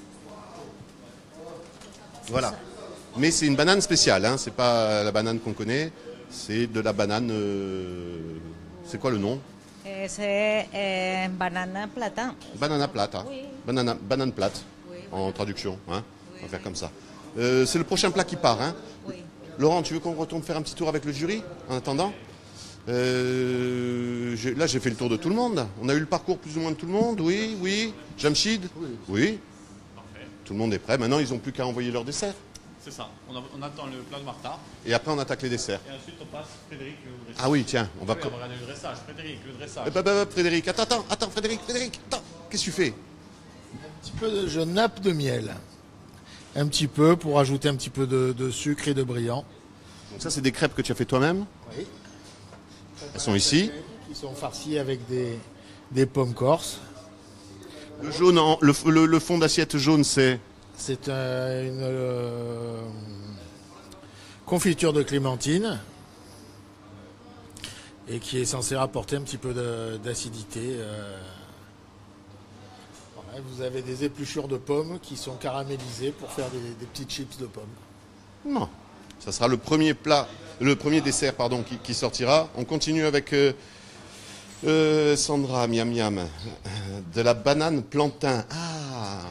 Voilà. Mais c'est une banane spéciale, hein. C'est pas la banane qu'on connaît, c'est de la banane. euh, C'est quoi le nom? Et c'est euh, banane platin. Banana plata. Oui. Banana, banane plate, en traduction. Hein. On va faire comme ça. Euh, c'est le prochain plat qui part. Hein. Oui. Laurent, tu veux qu'on retourne faire un petit tour avec le jury en attendant? Euh, j'ai- Là, j'ai fait le tour de tout le monde. On a eu le parcours plus ou moins de tout le monde. Oui, oui. Jamchid? Oui. Tout le monde est prêt. Maintenant, ils n'ont plus qu'à envoyer leur dessert. C'est ça. On, a- on attend le plat de Martha. Et après, on attaque les desserts. Et ensuite, on passe Frédéric le dressage. Ah oui, tiens, on va... Oui, on va regarder le dressage. Frédéric, le dressage. Eh ben, ben, ben, Frédéric, attends, attends, attends, Frédéric, Frédéric, attends, qu'est-ce que tu fais? Un petit peu de, je nappe de miel. Un petit peu pour ajouter un petit peu de, de sucre et de brillant. Donc ça, c'est des crêpes que tu as fait toi-même? Oui. Elles sont ici. Qui sont farcies avec des, des pommes corses. Le jaune, en- le, le- le fond d'assiette jaune, c'est... C'est euh, une euh, confiture de clémentine et qui est censée apporter un petit peu de- d'acidité. euh. Voilà, vous avez des épluchures de pommes qui sont caramélisées pour faire des, des petites chips de pommes. Non. Ça sera le premier plat, le premier dessert, pardon, qui, qui sortira. On continue avec euh, euh, Sandra, miam miam. Euh, De la banane plantain. Ah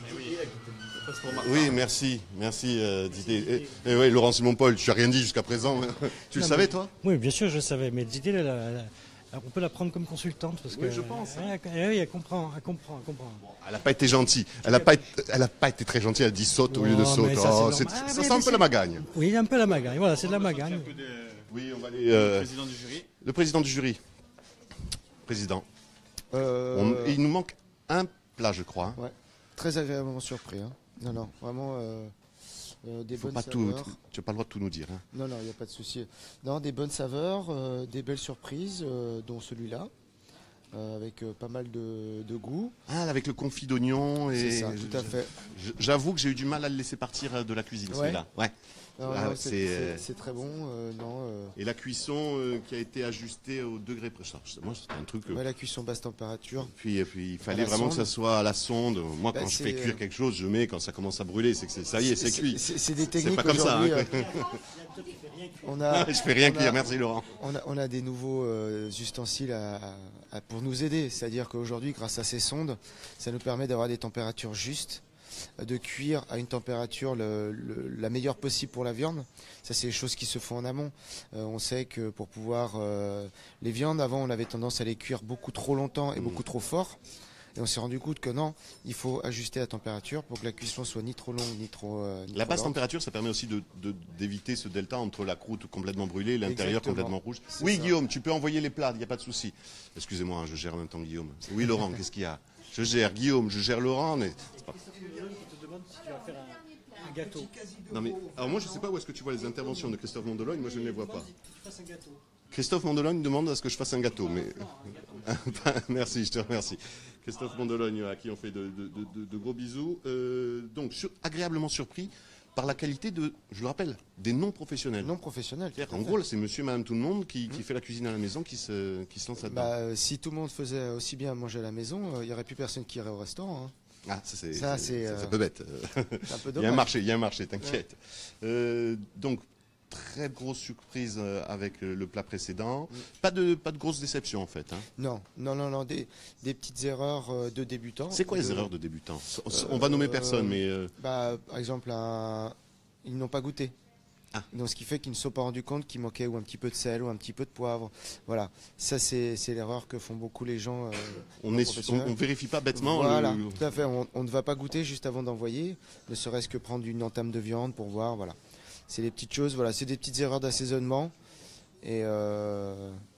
oui, merci, merci euh, Didier. Et, et ouais, Laurent Simon-Paul, tu n'as rien dit jusqu'à présent. Tu le Non, savais, mais- toi? Oui, bien sûr, je le savais. Mais Didier, elle, elle- elle- on peut la prendre comme consultante. Parce Oui, que, je pense. Elle, elle- oui, elle comprend, elle comprend, elle comprend. Elle n'a pas été gentille. Elle n'a pas, été- elle a pas été très gentille. Elle dit saute au lieu de Non, saute. mais ça, Oh, c'est c'est- normal. Ah, ça mais sent un peu c'est- la magagne. Oui, un peu la magagne. Voilà, c'est de la magagne. Oui, on va aller. euh, Le président du jury. Le président du jury. Président. Euh, On- il nous manque un plat, je crois. Ouais. Très agréablement surpris. Hein. Non, non, vraiment euh, euh, des Faut bonnes pas tout, saveurs. tu n'as pas le droit de tout nous dire. Hein. Non, non, il n'y a pas de souci. Non, des bonnes saveurs, euh, des belles surprises, euh, dont celui-là, euh, avec euh, pas mal de, de goût. Ah, avec le confit d'oignon. et C'est ça, tout à fait. je- J'avoue que j'ai eu du mal à le laisser partir de la cuisine, Ouais. celui-là. Ouais. Non, Ah, non, ouais, c'est- c'est, c'est euh, c'est très bon. euh, non, euh, Et la cuisson euh, qui a été ajustée au degré près. Ça, Moi, c'était un truc. euh, ouais, la cuisson basse température. Puis, et puis il À fallait la vraiment que ça sonde. soit à la sonde. Moi, Bah, quand je c'est, fais cuire euh, quelque chose, je mets, quand ça commence à brûler, c'est que c'est- ça y est, c'est C'est- cuit. c'est- c'est des C'est techniques pas comme ça. aujourd'hui, hein. On a, Je fais rien on a- cuire, merci Laurent. On a, on a des nouveaux euh, ustensiles à- à- pour nous aider. C'est-à-dire qu'aujourd'hui, grâce à ces sondes, ça nous permet d'avoir des températures justes, de cuire à une température le- le- la meilleure possible pour la viande. Ça, c'est des choses qui se font en amont. Euh, on sait que pour pouvoir... euh, les viandes, avant, on avait tendance à les cuire beaucoup trop longtemps et beaucoup trop fort. Et on s'est rendu compte que non, il faut ajuster la température pour que la cuisson soit ni trop longue ni trop... euh, ni La trop basse lente. température, ça permet aussi de- de- d'éviter ce delta entre la croûte complètement brûlée et l'intérieur Exactement. complètement rouge. C'est Oui, ça. Guillaume, tu peux envoyer les plats, il n'y a pas de souci. Excusez-moi, hein, je gère en même temps Guillaume. Oui, Laurent, qu'est-ce qu'il y a? Je gère Guillaume, je gère Laurent, mais... c'est pas- qui te demande si tu vas faire un, un gâteau. Non, mais alors moi, je ne sais pas où est-ce que tu vois les interventions de Christophe Mondologne, moi je ne les vois pas. Tu fasses un gâteau. Christophe Mondologne demande à ce que je fasse un gâteau, mais... Merci, je te remercie. Christophe Mondologne, à qui on fait de, de- de- de gros bisous. Euh, donc, sur- agréablement surpris par la qualité de, je le rappelle, des non-professionnels. Non professionnels. C'est-à-dire tout à qu'en fait. gros, là, c'est monsieur, madame, tout le monde qui, qui fait la cuisine à la maison, qui se, qui se lance là-dedans. Bah, euh, si tout le monde faisait aussi bien à manger à la maison, euh, il n'y aurait plus personne qui irait au restaurant. hein. Ah, ça c'est Ça, c'est- c'est, c'est- euh, c'est un peu bête. c'est un peu Il y a un dommage. marché, il y a un marché, t'inquiète. Euh, donc, très grosse surprise euh, avec euh, le plat précédent. Pas de, pas de grosse déception en fait. hein. Non, non, non, non, des, des petites erreurs euh, de débutants. C'est quoi les De- erreurs de débutants? On, on va nommer personne, mais... euh, Bah, par exemple, un- ils n'ont pas goûté. Ah. Donc, ce qui fait qu'ils ne se sont pas rendus compte qu'il manquait ou un petit peu de sel ou un petit peu de poivre. Voilà, ça c'est c'est l'erreur que font beaucoup les gens. euh, on non est, professionnels. on, on vérifie pas bêtement. Voilà, le- tout à fait. On, on ne va pas goûter juste avant d'envoyer, ne serait-ce que prendre une entame de viande pour voir. Voilà, c'est des petites choses. Voilà, c'est des petites erreurs d'assaisonnement. Et euh,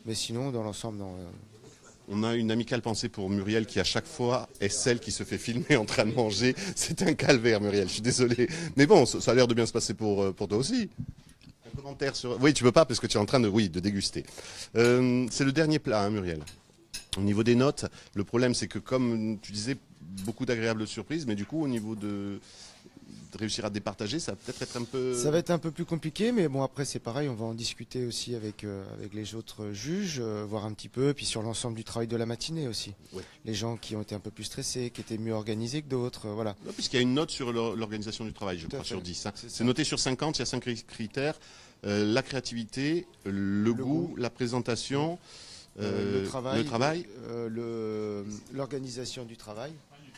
Mais sinon, dans l'ensemble, non. euh, On a une amicale pensée pour Muriel qui à chaque fois est celle qui se fait filmer en train de manger. C'est un calvaire, Muriel, je suis désolé. Mais bon, ça ça a l'air de bien se passer pour, euh, pour toi aussi. Un commentaire sur... Oui, tu peux pas parce que tu es en train de, oui, de déguster. Euh, c'est le dernier plat, hein, Muriel. Au niveau des notes, le problème c'est que comme tu disais, beaucoup d'agréables surprises, mais du coup au niveau de, de réussir à départager, ça va peut-être être un peu... Ça va être un peu plus compliqué, mais bon, après, c'est pareil, on va en discuter aussi avec, euh, avec les autres juges, euh, voir un petit peu, puis sur l'ensemble du travail de la matinée aussi. Ouais. Les gens qui ont été un peu plus stressés, qui étaient mieux organisés que d'autres, euh, voilà. Non, puisqu'il y a une note sur l'or- l'organisation du travail, je Tout à crois, fait. sur dix. hein. C'est ça. C'est noté sur cinquante, il y a cinq cri- critères. Euh, la créativité, le, goût, goût. la présentation, Euh, euh, le travail, le travail euh, le- l'organisation du travail.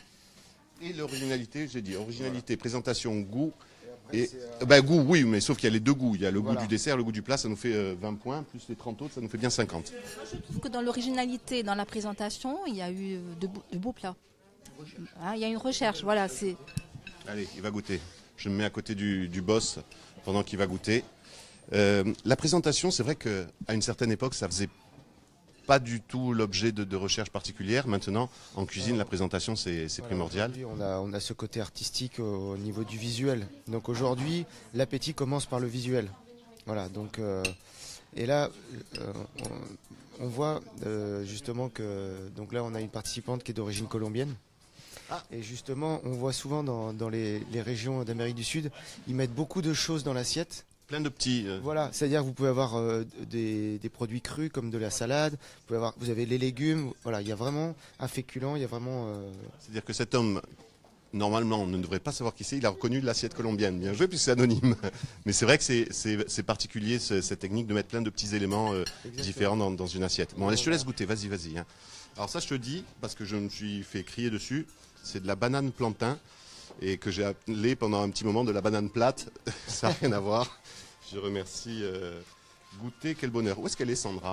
et l'originalité, j'ai dit. Originalité, présentation, goût. après, Et, c'est, euh, bah, goût, oui, mais sauf qu'il y a les deux goûts. Il y a le Voilà. goût du dessert, le goût du plat, ça nous fait euh, vingt points, plus les trente autres, ça nous fait bien cinquante. Je trouve que dans l'originalité, dans la présentation, il y a eu de, beaux- de beaux plats. Hein, il y a une recherche, voilà. C'est Allez, il va goûter. Je me mets à côté du, du boss pendant qu'il va goûter. Euh, la présentation, c'est vrai qu'à une certaine époque, ça faisait pas du tout l'objet de, de recherche particulière. Maintenant, en cuisine, la présentation, c'est c'est Voilà, primordial. aujourd'hui, On a, on a ce côté artistique au, au niveau du visuel. Donc aujourd'hui, l'appétit commence par le visuel. Voilà, donc, euh, et là, euh, on, on voit euh, justement que, donc là, on a une participante qui est d'origine colombienne. Ah. Et justement, on voit souvent dans, dans les, les régions d'Amérique du Sud, ils mettent beaucoup de choses dans l'assiette. Plein de petits... euh, Voilà, c'est-à-dire que vous pouvez avoir euh, des, des produits crus comme de la salade, vous, pouvez avoir, vous avez les légumes, voilà, il y a vraiment un féculent, il y a vraiment... euh, C'est-à-dire que cet homme, normalement, on ne devrait pas savoir qui c'est. Il a reconnu l'assiette colombienne. Bien joué, puisque c'est anonyme. Mais c'est vrai que c'est- c'est c'est particulier, ce- cette technique de mettre plein de petits éléments euh, Exactement. différents dans, dans une assiette. Bon, allez, je te laisse goûter. Vas-y, vas-y. hein. Alors ça, je te dis, parce que je me suis fait crier dessus, c'est de la banane plantain et que j'ai appelé pendant un petit moment de la banane plate. Ça n'a rien à voir. Je remercie. Euh, goûter, quel bonheur. Où est-ce qu'elle est, Sandra?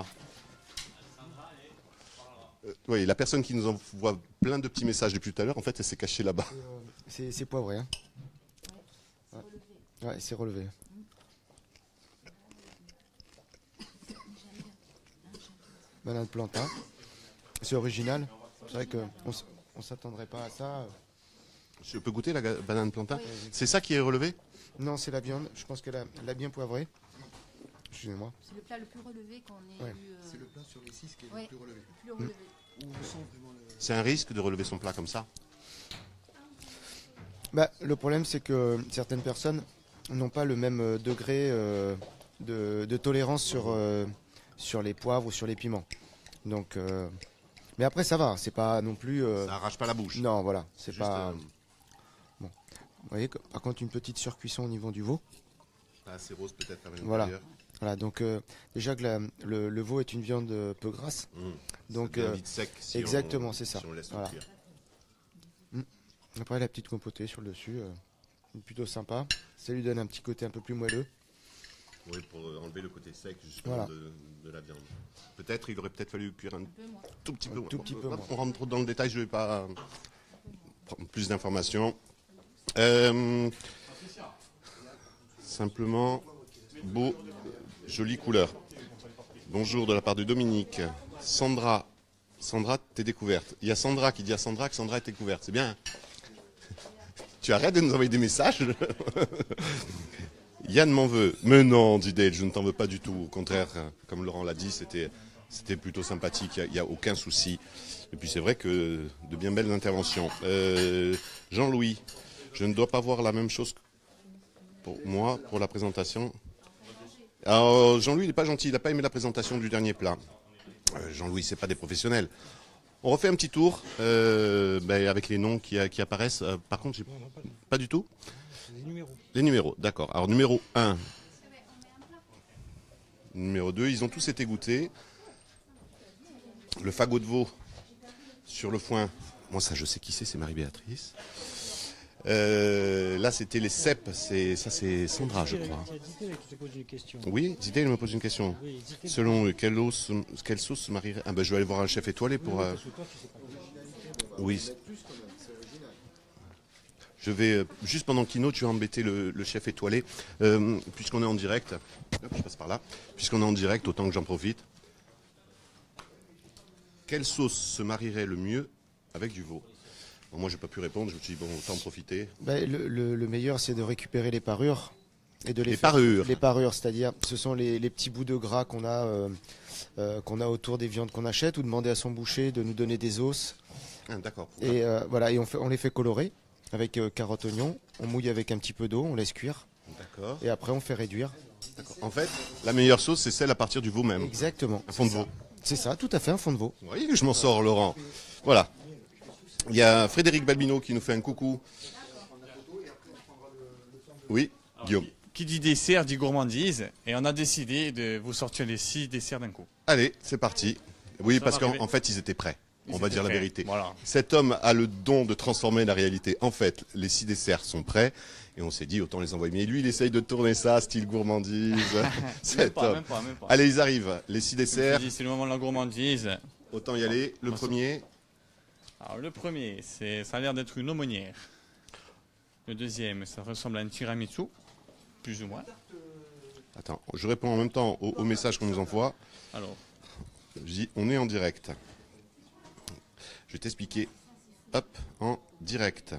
Euh, Oui, la personne qui nous envoie plein de petits messages depuis tout à l'heure, en fait, elle s'est cachée là-bas. c'est c'est poivré. Hein. Ouais, ouais c'est relevé. Banane plantain. C'est original. C'est vrai qu'on ne s'attendrait pas à ça. Je peux goûter la ga- banane plantain? C'est ça qui est relevé? Non, c'est la viande. Je pense qu'elle a, elle a bien poivré. Excusez-moi. c'est le plat le plus relevé qu'on ait Ouais. eu. euh, C'est le plat sur les six qui est ouais, le plus relevé. le plus relevé. Où on sent vraiment le... C'est un risque de relever son plat comme ça? Bah, le problème, c'est que certaines personnes n'ont pas le même euh, degré euh, de, de tolérance sur, euh, sur les poivres ou sur les piments. Donc, euh, mais après, ça va. C'est pas non plus. euh, Ça arrache pas la bouche. Non, voilà. C'est Juste, pas. euh, Bon. Vous voyez, que- par contre, une petite surcuisson au niveau du veau. Pas assez rose peut-être à Voilà. l'intérieur. Voilà. Donc, euh, déjà que la- le, le veau est une viande euh, peu grasse. Mmh. Donc, Ça devient euh, vite sec si exactement, on- c'est ça. si on laisse Voilà. cuire. Après, la petite compotée sur le dessus, euh, plutôt sympa. Ça lui donne un petit côté un peu plus moelleux. Oui, pour euh, enlever le côté sec justement Voilà. de, de la viande. Peut-être, il aurait peut-être fallu cuire un tout petit peu Un moins. tout petit peu Hop, moins. On rentre trop dans le détail, je ne vais pas euh, prendre plus d'informations. Euh, simplement, beau, jolie couleur. Bonjour de la part de Dominique. Sandra, Sandra, t'es découverte. Il y a Sandra qui dit à Sandra que Sandra est découverte. C'est bien. Tu arrêtes de nous envoyer des messages. Yann m'en veut. Mais non, dit Dale, je ne t'en veux pas du tout. Au contraire, comme Laurent l'a dit, c'était, c'était plutôt sympathique. Il n'y a, a aucun souci. Et puis c'est vrai que de bien belles interventions. Euh, Jean-Louis, je ne dois pas voir la même chose que pour moi, pour la présentation. Alors, Jean-Louis, il n'est pas gentil. Il n'a pas aimé la présentation du dernier plat. Euh, Jean-Louis, c'est pas des professionnels. On refait un petit tour euh, ben, avec les noms qui, qui apparaissent. Euh, par contre, j'ai... pas du tout. Les numéros. Les numéros, d'accord. Alors numéro un, numéro deux, ils ont tous été goûtés. Le fagot de veau sur le foin. Moi ça je sais qui c'est, c'est Marie-Béatrice. Euh, là c'était les cèpes, c'est, ça c'est Sandra je crois. C'est Zidane qui te pose une question. Oui, Zidane il me pose une question. Oui, Zidane. Selon quelle, os- quelle sauce se marierait... Ah ben je vais aller voir un chef étoilé pour... euh, Parce que toi, tu sais pas. Oui. Je vais, euh, juste pendant Kino, tu vas embêter le, le chef étoilé, euh, puisqu'on est en direct, hop, je passe par là, puisqu'on est en direct, autant que j'en profite. quelle sauce se marierait le mieux avec du veau? Bon, moi, j'ai pas pu répondre. Je me suis dit, bon, autant en profiter. Ben, le, le- le meilleur, c'est de récupérer les parures. Et de les, Les faire- parures. Les parures, c'est-à-dire, ce sont les, les petits bouts de gras qu'on a, euh, euh, qu'on a autour des viandes qu'on achète, ou demander à son boucher de nous donner des os. Ah, d'accord. Et euh, voilà, et on, fait, on les fait colorer avec euh, carottes, oignons. On mouille avec un petit peu d'eau, on laisse cuire. D'accord. Et après, on fait réduire. En fait, la meilleure sauce, c'est celle à partir du veau même. Exactement. Un fond de C'est veau. ça. C'est ça, tout à fait, un fond de veau. Vous voyez que je m'en sors, Laurent. Voilà. Il y a Frédéric Balbino qui nous fait un coucou. Oui, Guillaume. Qui dit dessert dit gourmandise. Et on a décidé de vous sortir les six desserts d'un coup. Allez, c'est parti. Oui, Ça parce va qu'en arriver. en fait, ils étaient prêts. Ils On va étaient dire la prêts, vérité. voilà. Cet homme a le don de transformer la réalité. En fait, les six desserts sont prêts. Et on s'est dit, autant les envoyer. Mais lui, il essaye de tourner ça, style gourmandise. Même Cet pas, homme. même pas, même pas. Allez, ils arrivent. Les six Comme je desserts. dis, c'est le moment de la gourmandise. Autant y aller. Le Moi, premier. Alors le premier, c'est, ça a l'air d'être une aumônière. Le deuxième, ça ressemble à un tiramisu, plus ou moins. Attends, je réponds en même temps au, au message qu'on nous envoie. Alors, Je dis, on est en direct. Je vais t'expliquer. Hop, en direct.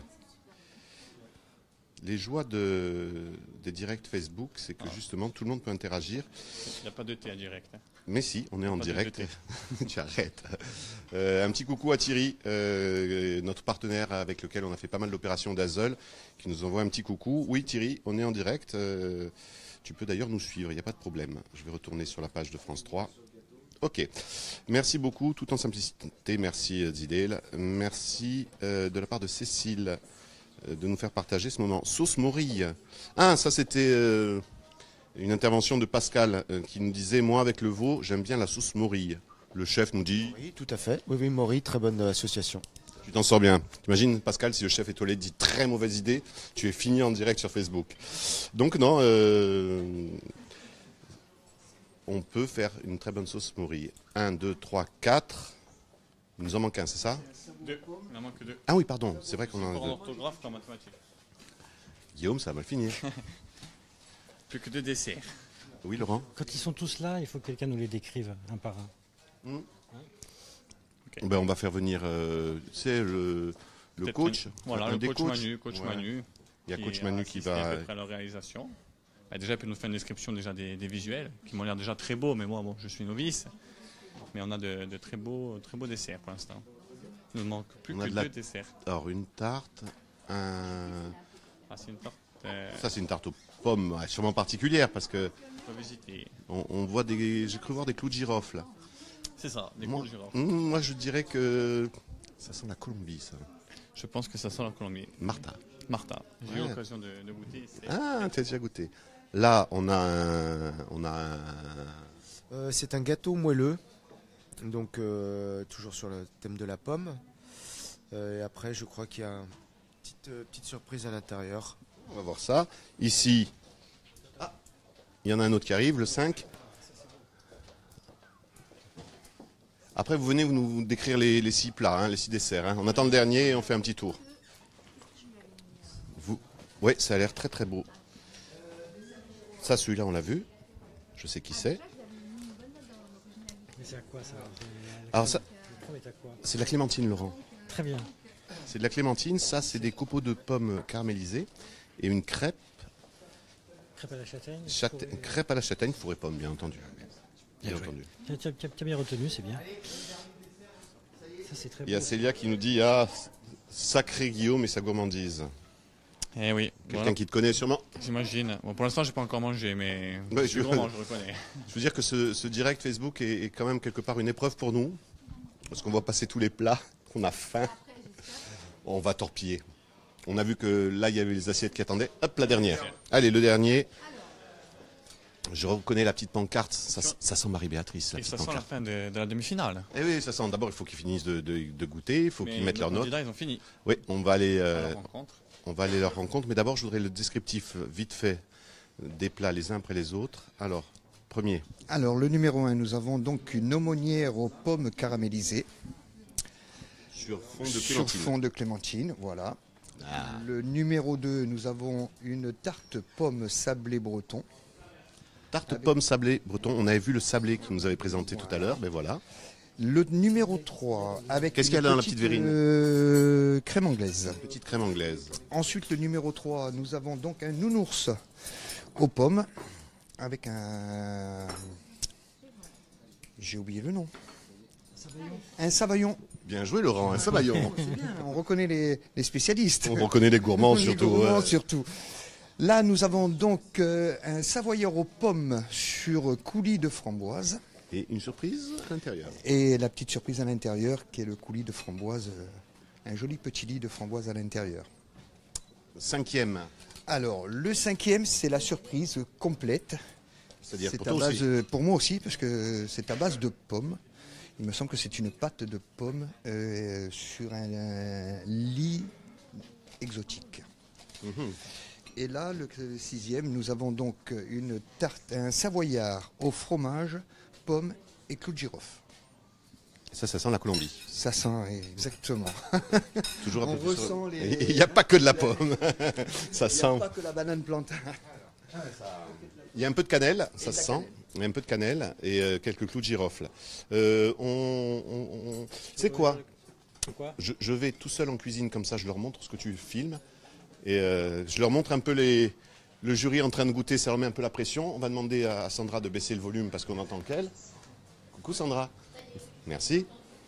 Les joies de, des directs Facebook, c'est que justement tout le monde peut interagir. il n'y a pas de thé à direct. hein. Mais si, on est en Pas de direct. jeté. Tu arrêtes. Euh, un petit coucou à Thierry, euh, notre partenaire avec lequel on a fait pas mal d'opérations d'Azol, qui nous envoie un petit coucou. Oui Thierry, on est en direct. Euh, tu peux d'ailleurs nous suivre, il n'y a pas de problème. Je vais retourner sur la page de France trois. Ok. Merci beaucoup, tout en simplicité. Merci euh, Zidel. Merci euh, de la part de Cécile euh, de nous faire partager ce moment. Sauce morille. Ah, ça c'était euh, une intervention de Pascal euh, qui nous disait, moi avec le veau, j'aime bien la sauce morille. Le chef nous dit... Oui, tout à fait. Oui, oui, Maury, très bonne euh, association. Tu t'en sors bien. T'imagines, Pascal, si le chef étoilé dit très mauvaise idée, tu es fini en direct sur Facebook. Donc non, euh, on peut faire une très bonne sauce morille. un, deux, trois, quatre. Il nous en manque un, c'est ça? Deux. Il en manque deux. Ah oui, pardon, c'est vrai qu'on en Pour a en deux. orthographe qu'en mathématiques. Guillaume, ça va mal finir. Plus que deux desserts. Oui, Laurent? Quand ils sont tous là, il faut que quelqu'un nous les décrive un par un. Mm. Ben, on va faire venir, euh, tu sais, le, le Peut-être coach. un- Voilà, un le des coach coachs. Manu. Coach Ouais. Manu. Il y a coach qui Manu qui assisté va... à peu près à la réalisation. Bah, déjà, il peut nous faire une description déjà des, des visuels, qui m'ont l'air déjà très beaux, mais moi, bon, je suis novice. Mais on a de, de très, beaux, très beaux desserts pour l'instant. Il nous manque plus On que a de la- deux desserts. Alors, une tarte, un... Ah, c'est une tarte. euh, Ça, c'est une tarte aux pommes, ouais, sûrement particulière, parce que... faut visiter. On, on voit des... J'ai cru voir des clous de girofle. C'est ça, des moi, clous de girofle. mm, moi, je dirais que ça sent la Colombie, ça. Je pense que ça sent la Colombie. Martha. Martha. J'ai eu Ouais. l'occasion de, de goûter. c'est- Ah, t'as déjà goûté. Là, on a un... On a un... Euh, c'est un gâteau moelleux, donc euh, toujours sur le thème de la pomme. Euh, et après, je crois qu'il y a une petite, euh, petite surprise à l'intérieur. On va voir ça. Ici, ah, il y en a un autre qui arrive, le cinq. Après, vous venez vous nous décrire les, les six plats, hein, les six desserts. hein. On attend le dernier et on fait un petit tour. Vous... Oui, ça a l'air très très beau. Ça, celui-là, on l'a vu. Je sais qui c'est. Mais c'est à quoi ça? Alors ça, Le premier est à quoi? c'est de la clémentine, Laurent. Très bien. C'est de la clémentine. Ça, c'est des copeaux de pommes caramélisés et une crêpe. Crêpe à la châtaigne. Châta- Crêpe à la châtaigne, fourré pomme, bien entendu. Bien joué. entendu. Tu as, tu as- tu as- tu as bien retenu, c'est bien. Ça, c'est très Il y a beau. Célia qui nous dit, ah, sacré Guillaume et sa gourmandise. Eh oui. Quelqu'un voilà. qui te connaît sûrement. J'imagine. Bon, pour l'instant, j'ai pas encore mangé, mais Ouais, je suis je- gourmand, je reconnais. Je veux dire que ce, ce direct Facebook est, est quand même quelque part une épreuve pour nous. Parce qu'on voit passer tous les plats, qu'on a faim. On va torpiller. On a vu que là, il y avait les assiettes qui attendaient. Hop, la dernière. Allez, le dernier. Je reconnais la petite pancarte. Ça, ça sent Marie-Béatrice, la Et petite ça sent la pancarte. fin de, de la demi-finale. Eh oui, ça sent. D'abord, il faut qu'ils finissent de, de- de goûter. Il faut Mais qu'ils mettent nos leurs notes. candidats, ils ont fini. Oui, on va aller... À euh, leur rencontre. On va aller leur rencontre, mais d'abord je voudrais le descriptif euh, vite fait euh, des plats les uns après les autres. Alors, premier. Alors, le numéro un, nous avons donc une aumônière aux pommes caramélisées. Sur fond de Sur clémentine. fond de clémentine, voilà. Ah. Le numéro deux, nous avons une tarte pomme sablée breton. Tarte pomme sablée breton. On avait vu le sablé qui nous avait présenté tout à l'heure, mais voilà. Le numéro trois, avec Qu'est-ce qu'il y a une dans la petite verrine euh, crème anglaise. Petite crème anglaise. Ensuite, le numéro trois, nous avons donc un nounours aux pommes avec un... J'ai oublié le nom. Un savaillon. Bien joué Laurent, un savaillon. C'est bien, on reconnaît les, les spécialistes. On reconnaît les gourmands Les surtout. gourmands ouais. surtout. Là, nous avons donc euh, un savoyeur aux pommes sur coulis de framboise. Et une surprise à l'intérieur. Et la petite surprise à l'intérieur qui est le coulis de framboise, euh, un joli petit lit de framboise à l'intérieur. Cinquième. Alors, le cinquième, c'est la surprise complète. C'est-à-dire pour à toi base, aussi. euh, pour moi aussi, parce que c'est à base de pommes. Il me semble que c'est une pâte de pommes euh, sur un, un lit exotique. Mhm. Et là, le sixième, nous avons donc une tarte, un savoyard au fromage, pommes et clous de girofle. Ça, ça sent la Colombie. Ça sent exactement. Toujours un On peu plus ressent sur- les- Il n'y a pas que de la pomme. Ça Il n'y sent. a pas que la banane plantain. Il y a un peu de cannelle, ça se sent. Il y a un peu de cannelle et euh, quelques clous de girofle. Euh, on, on- on- C'est quoi Quoi je, je vais tout seul en cuisine comme ça, je leur montre ce que tu filmes. Et euh, je leur montre un peu les, le jury en train de goûter, ça leur met un peu la pression. On va demander à Sandra de baisser le volume parce qu'on entend qu'elle. Coucou Sandra. Merci.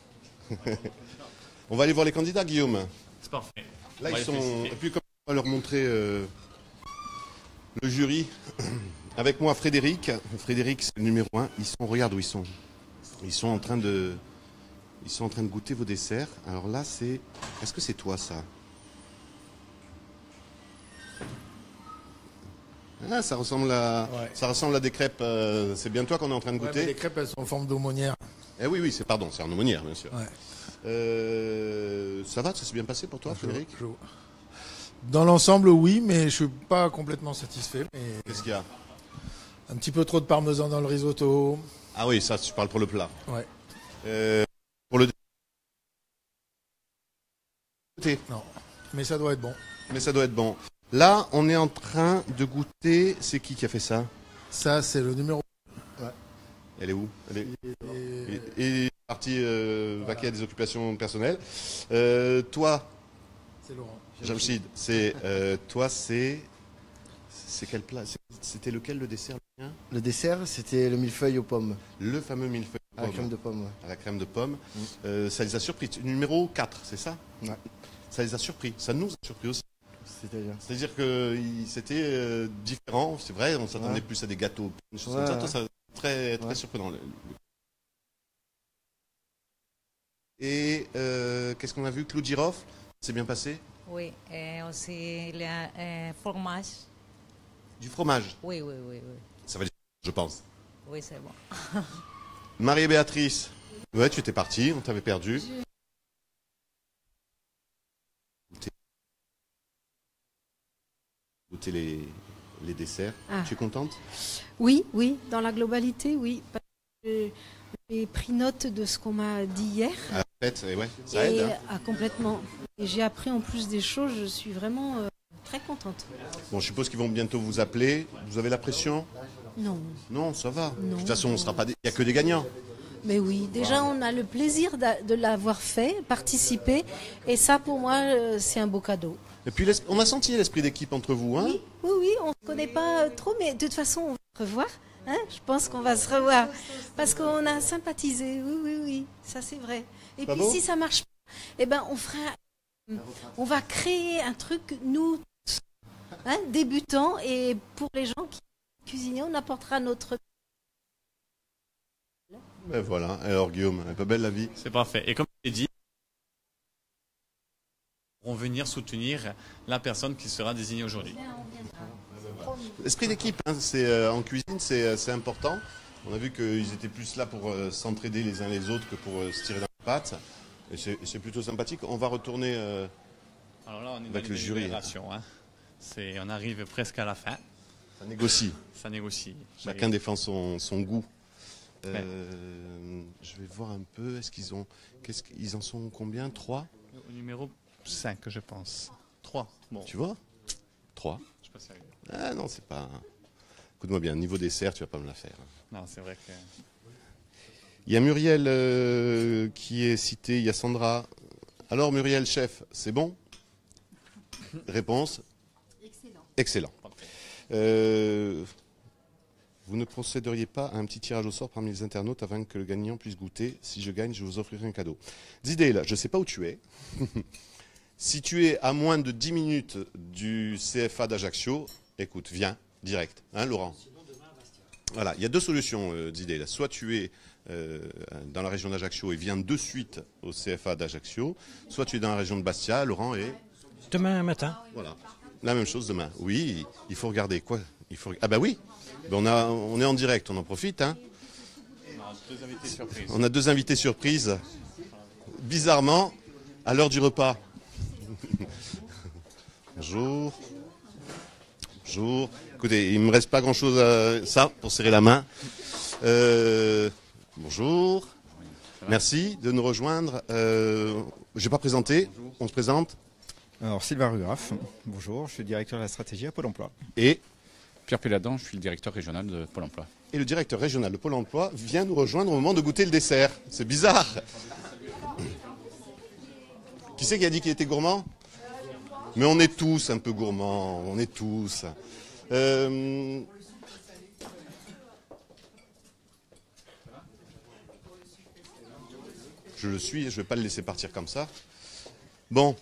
On va aller voir les candidats, Guillaume. C'est parfait. Là, On va ils les sont. féliciter. Et puis, comme on va leur montrer euh, le jury, avec moi, Frédéric. Frédéric, c'est le numéro un. Ils sont. Regarde où ils sont. Ils sont en train de. Ils sont en train de goûter vos desserts. Alors là, c'est. Est-ce que c'est toi, ça? Ah, ça ressemble à. Ouais. Ça ressemble à des crêpes. euh, c'est bien toi qu'on est en train de Ouais, goûter. mais les crêpes, elles sont en forme d'aumônière. Eh oui, oui, c'est pardon, c'est en aumônière, bien sûr. Ouais. Euh, ça va, ça s'est bien passé pour toi, Frédéric? Je- je- Dans l'ensemble, oui, mais je suis pas complètement satisfait. mais Qu'est-ce qu'il y a? Un petit peu trop de parmesan dans le risotto. Ah oui, ça, tu parles pour le plat. Ouais. Euh, pour le Non, mais ça doit être bon. Mais ça doit être bon. Là, on est en train de goûter. C'est qui qui a fait ça? Ça, c'est le numéro. Ouais. Elle est où? Elle est... Et, et partie euh, vaquer à des occupations personnelles. Euh, toi, C'est Laurent. Jamshid, c'est euh, toi, c'est c'est quel plat? C'est- C'était lequel le dessert? le mien Le dessert, c'était le millefeuille aux pommes. Le fameux millefeuille À la crème de pomme, ouais. À la crème de pomme. Euh, ça les a surpris. Numéro quatre, c'est ça? Ouais. Ça les a surpris. Ça nous a surpris aussi. C'est-à-dire C'est-à-dire que il- c'était euh, différent, c'est vrai, on s'attendait Ouais. plus à des gâteaux, des choses Ouais, comme ça. ouais. Toi, ça très, très Ouais. surprenant. Et euh, qu'est-ce qu'on a vu? Clou de girofle, c'est bien passé? Oui, et aussi le euh, fromage. Du fromage, Oui, oui, oui, oui. ça va dire, je pense. Oui, c'est bon. Marie-Béatrice, ouais, tu étais partie, on t'avait perdu. Goûter, Goûter les, les desserts. Ah. Tu es contente? Oui, oui, dans la globalité, oui. Parce que j'ai pris note de ce qu'on m'a dit hier. À la fête, et ouais, ça et aide. hein. ah, complètement. Et j'ai appris en plus des choses, je suis vraiment euh, très contente. Bon, je suppose qu'ils vont bientôt vous appeler. Vous avez la pression? Non. Non, ça va. Non. De toute façon, on sera pas. des- Il n'y a que des gagnants. Mais oui, déjà on a le plaisir d'a- de l'avoir fait, participer. Et ça pour moi, euh, c'est un beau cadeau. Et puis, l'es- on a senti l'esprit d'équipe entre vous, hein? Oui, oui, oui, on ne se connaît pas trop, mais de toute façon, on va se revoir. Hein, je pense qu'on va se revoir. Parce qu'on a sympathisé. Oui, oui, oui, ça c'est vrai. Et Pas puis bon si ça marche pas, eh ben, on fera. On va créer un truc, nous, tous, hein, débutants, et pour les gens qui cuisinent, on apportera notre. Ben voilà. Alors, Guillaume, elle est pas belle la vie? C'est parfait. Et comme je l'ai dit, on va venir soutenir la personne qui sera désignée aujourd'hui. L'esprit d'équipe, hein, c'est, euh, en cuisine, c'est, euh, c'est important. On a vu qu'ils étaient plus là pour euh, s'entraider les uns les autres que pour euh, se tirer dans la patte. Et c'est, et c'est plutôt sympathique. On va retourner euh, Alors là, on est dans avec les le jury. délibérations, hein. C'est, on arrive presque à la fin. Ça négocie. Ça négocie. Chacun défend son, son goût. Euh, Je vais voir un peu. Est-ce qu'ils ont. Qu'est-ce qu'ils en sont combien? Trois? Au numéro cinq, je pense. trois. Bon. Tu vois? Trois. Je suis pas sérieux. Ah non, c'est pas. Écoute-moi bien, niveau dessert, tu vas pas me la faire. Non, c'est vrai que. Il y a Muriel euh, qui est citée, il y a Sandra. Alors Muriel, chef, c'est bon? Réponse? Excellent. Excellent. Euh, vous ne procéderiez pas à un petit tirage au sort parmi les internautes afin que le gagnant puisse goûter? Si je gagne, je vous offrirai un cadeau. Zidane, je ne sais pas où tu es. Si tu es à moins de dix minutes du C F A d'Ajaccio, écoute, viens, direct. Hein, Laurent? Voilà, il y a deux solutions, euh, Zidane. Soit tu es euh, dans la région d'Ajaccio et viens de suite au C F A d'Ajaccio, soit tu es dans la région de Bastia, Laurent, et... Demain matin. Voilà, la même chose demain. Oui, il faut regarder quoi? Il faut... Ah bah oui, ben on, a, on est en direct, on en profite. Hein. On a deux invités surprises. On a deux invités surprises, bizarrement, à l'heure du repas. Bonjour. Bonjour. Écoutez, il ne me reste pas grand-chose à ça pour serrer la main. Euh, bonjour. Merci de nous rejoindre. Euh, je n'ai pas présenté. Bonjour. On se présente. Alors, Sylvain Rugraff, bonjour, je suis directeur de la stratégie à Pôle emploi. Et Pierre Péladan, je suis le directeur régional de Pôle emploi. Et le directeur régional de Pôle emploi vient nous rejoindre au moment de goûter le dessert. C'est bizarre. Qui c'est qui a dit qu'il était gourmand? Mais on est tous un peu gourmands, on est tous. Euh... Je le suis, je ne vais pas le laisser partir comme ça. Bon.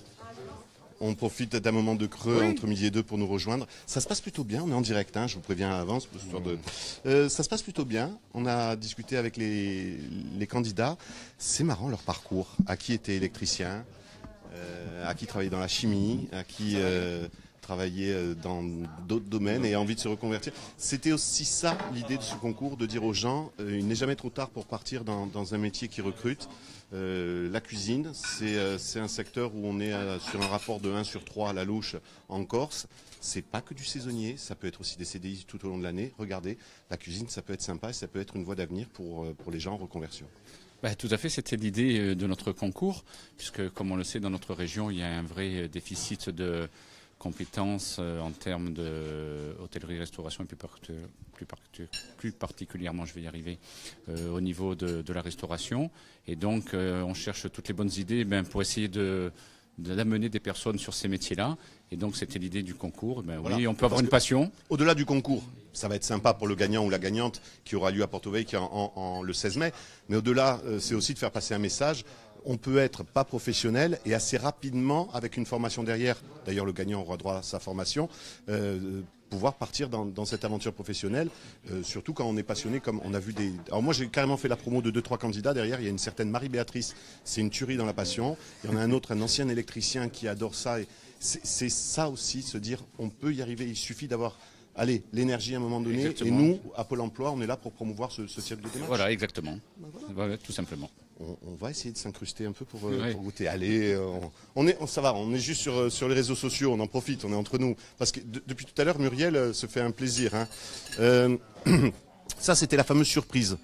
On profite d'un moment de creux oui. entre midi et deux pour nous rejoindre. Ça se passe plutôt bien, on est en direct, hein, je vous préviens à l'avance. De... Euh, ça se passe plutôt bien, on a discuté avec les, les candidats. C'est marrant leur parcours, à qui était électricien, euh, à qui travaillait dans la chimie, à qui euh, travaillait dans d'autres domaines et a envie de se reconvertir. C'était aussi ça l'idée de ce concours, de dire aux gens, euh, il n'est jamais trop tard pour partir dans, dans un métier qui recrute. Euh, la cuisine, c'est euh, un secteur où on est euh, sur un rapport de un sur trois à la louche en Corse. C'est pas que du saisonnier, ça peut être aussi des C D I tout au long de l'année. Regardez, la cuisine, ça peut être sympa et ça peut être une voie d'avenir pour, euh, pour les gens en reconversion. Bah, tout à fait, c'était l'idée de notre concours, puisque comme on le sait, dans notre région, il y a un vrai déficit de compétences euh, en termes de hôtellerie, restauration et plus, par, plus, par, plus particulièrement, je vais y arriver, euh, au niveau de, de la restauration. Et donc, euh, on cherche toutes les bonnes idées ben, pour essayer de d'amener des personnes sur ces métiers-là. Et donc, c'était l'idée du concours. Ben, voilà. Oui, on peut avoir Parce une passion. Au-delà du concours, ça va être sympa pour le gagnant ou la gagnante qui aura lieu à Porto Vecchio en, en, en, le seize mai. Mais au-delà, euh, c'est aussi de faire passer un message. On peut être pas professionnel et assez rapidement, avec une formation derrière, d'ailleurs le gagnant aura droit à sa formation, euh, pouvoir partir dans, dans cette aventure professionnelle, euh, surtout quand on est passionné, comme on a vu des... Alors moi j'ai carrément fait la promo de deux trois candidats, derrière il y a une certaine Marie-Béatrice, c'est une tuerie dans la passion, il y en a un autre, un ancien électricien qui adore ça, et c'est ça aussi, se dire on peut y arriver, il suffit d'avoir... Allez, l'énergie à un moment donné, exactement. Et nous, à Pôle emploi, on est là pour promouvoir ce, ce type de démarche. Voilà, exactement. Voilà. Voilà, tout simplement. On, on va essayer de s'incruster un peu pour, oui. pour goûter. Allez, on, on est, on, ça va, on est juste sur, sur les réseaux sociaux, on en profite, on est entre nous. Parce que de, depuis tout à l'heure, Muriel se fait un plaisir. Hein. Euh, ça, c'était la fameuse surprise.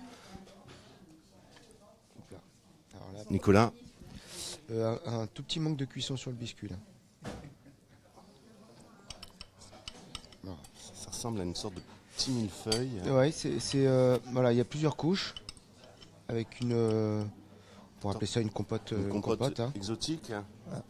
Là, Nicolas euh, un, un tout petit manque de cuisson sur le biscuit, là. Ça ressemble à une sorte de petit millefeuille. Ouais, c'est euh, voilà, il y a plusieurs couches avec une, euh, on pourrait appeler ça une compote, une une compote, compote hein. exotique. Hein. Ah.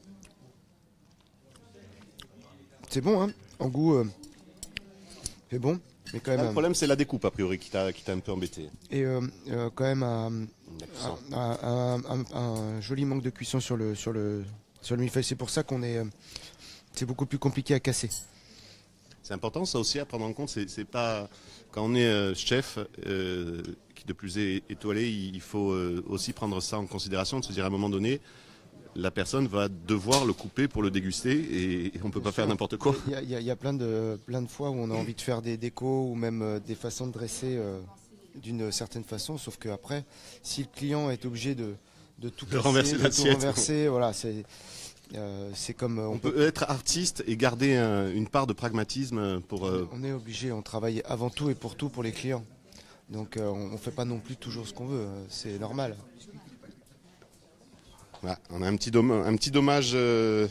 C'est bon, hein, en goût, euh, c'est bon, mais quand même. Ah, le problème, c'est la découpe a priori qui t'a qui t'a un peu embêté. Et euh, euh, quand même un, un, un, un, un joli manque de cuisson sur le sur le sur le millefeuille. C'est pour ça qu'on est, euh, c'est beaucoup plus compliqué à casser. C'est important, ça aussi à prendre en compte. C'est pas quand on est euh, chef euh, qui de plus est étoilé, il faut euh, aussi prendre ça en considération, de se dire à un moment donné, la personne va devoir le couper pour le déguster et, et on peut Bien pas sûr. faire n'importe quoi. Il y a, il y a, il y a plein de plein de fois où on a envie de faire des décos ou même euh, des façons de dresser euh, d'une certaine façon, sauf que après, si le client est obligé de de tout de casser, renverser de tout renverser, voilà, c'est Euh, c'est comme euh, on, on peut, peut être artiste et garder un, une part de pragmatisme pour. Euh... On est obligé, on travaille avant tout et pour tout pour les clients. Donc euh, on ne fait pas non plus toujours ce qu'on veut, c'est normal. Voilà, on a un petit, dom un petit dommage. Euh...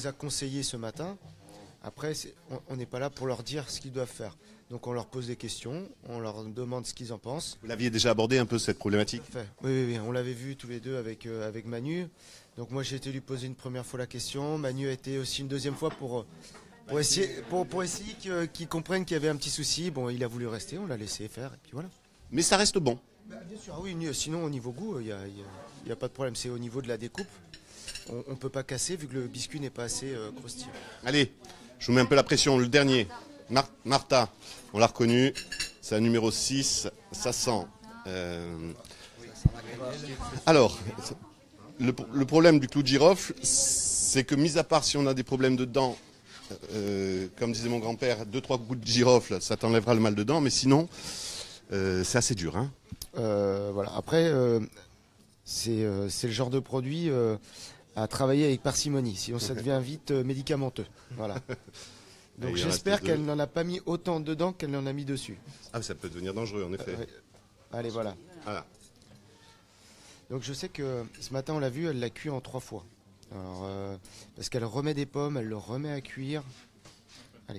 les a conseillés ce matin. Après, c'est- on- on n'est pas là pour leur dire ce qu'ils doivent faire. Donc on leur pose des questions, on leur demande ce qu'ils en pensent. Vous l'aviez déjà abordé un peu cette problématique? Fait. Oui, oui, oui, on l'avait vu tous les deux avec, euh, avec Manu. Donc moi j'ai été lui poser une première fois la question. Manu a été aussi une deuxième fois pour, euh, pour essayer, pour, pour essayer que- qu'ils comprennent qu'il y avait un petit souci. Bon, il a voulu rester, on l'a laissé faire et puis voilà. Mais ça reste bon. Bah, bien sûr, ah oui, ni- sinon au niveau goût, il n'y a, il y a- il y a pas de problème. C'est au niveau de la découpe. On ne peut pas casser vu que le biscuit n'est pas assez euh, croustillant. Allez, je vous mets un peu la pression. Le dernier, Mar- Martha, on l'a reconnu. C'est un numéro six, ça sent. euh, Alors, le, le problème du clou de girofle, c'est que mis à part si on a des problèmes de dents, euh, comme disait mon grand-père, deux trois coups de girofle, ça t'enlèvera le mal de dents, mais sinon, euh, c'est assez dur. Hein. Euh, voilà. Après, euh, c'est euh, c'est le genre de produit euh, à travailler avec parcimonie, sinon ça devient vite euh, médicamenteux. Voilà. Donc Et il en j'espère reste deux. qu'elle n'en a pas mis autant dedans qu'elle en a mis dessus. Ah, ça peut devenir dangereux, en effet. Euh, ouais. Allez, voilà. Voilà. Donc je sais que ce matin on l'a vu, elle l'a cuit en trois fois. Alors, euh, parce qu'elle remet des pommes, elle le remet à cuire. Allez.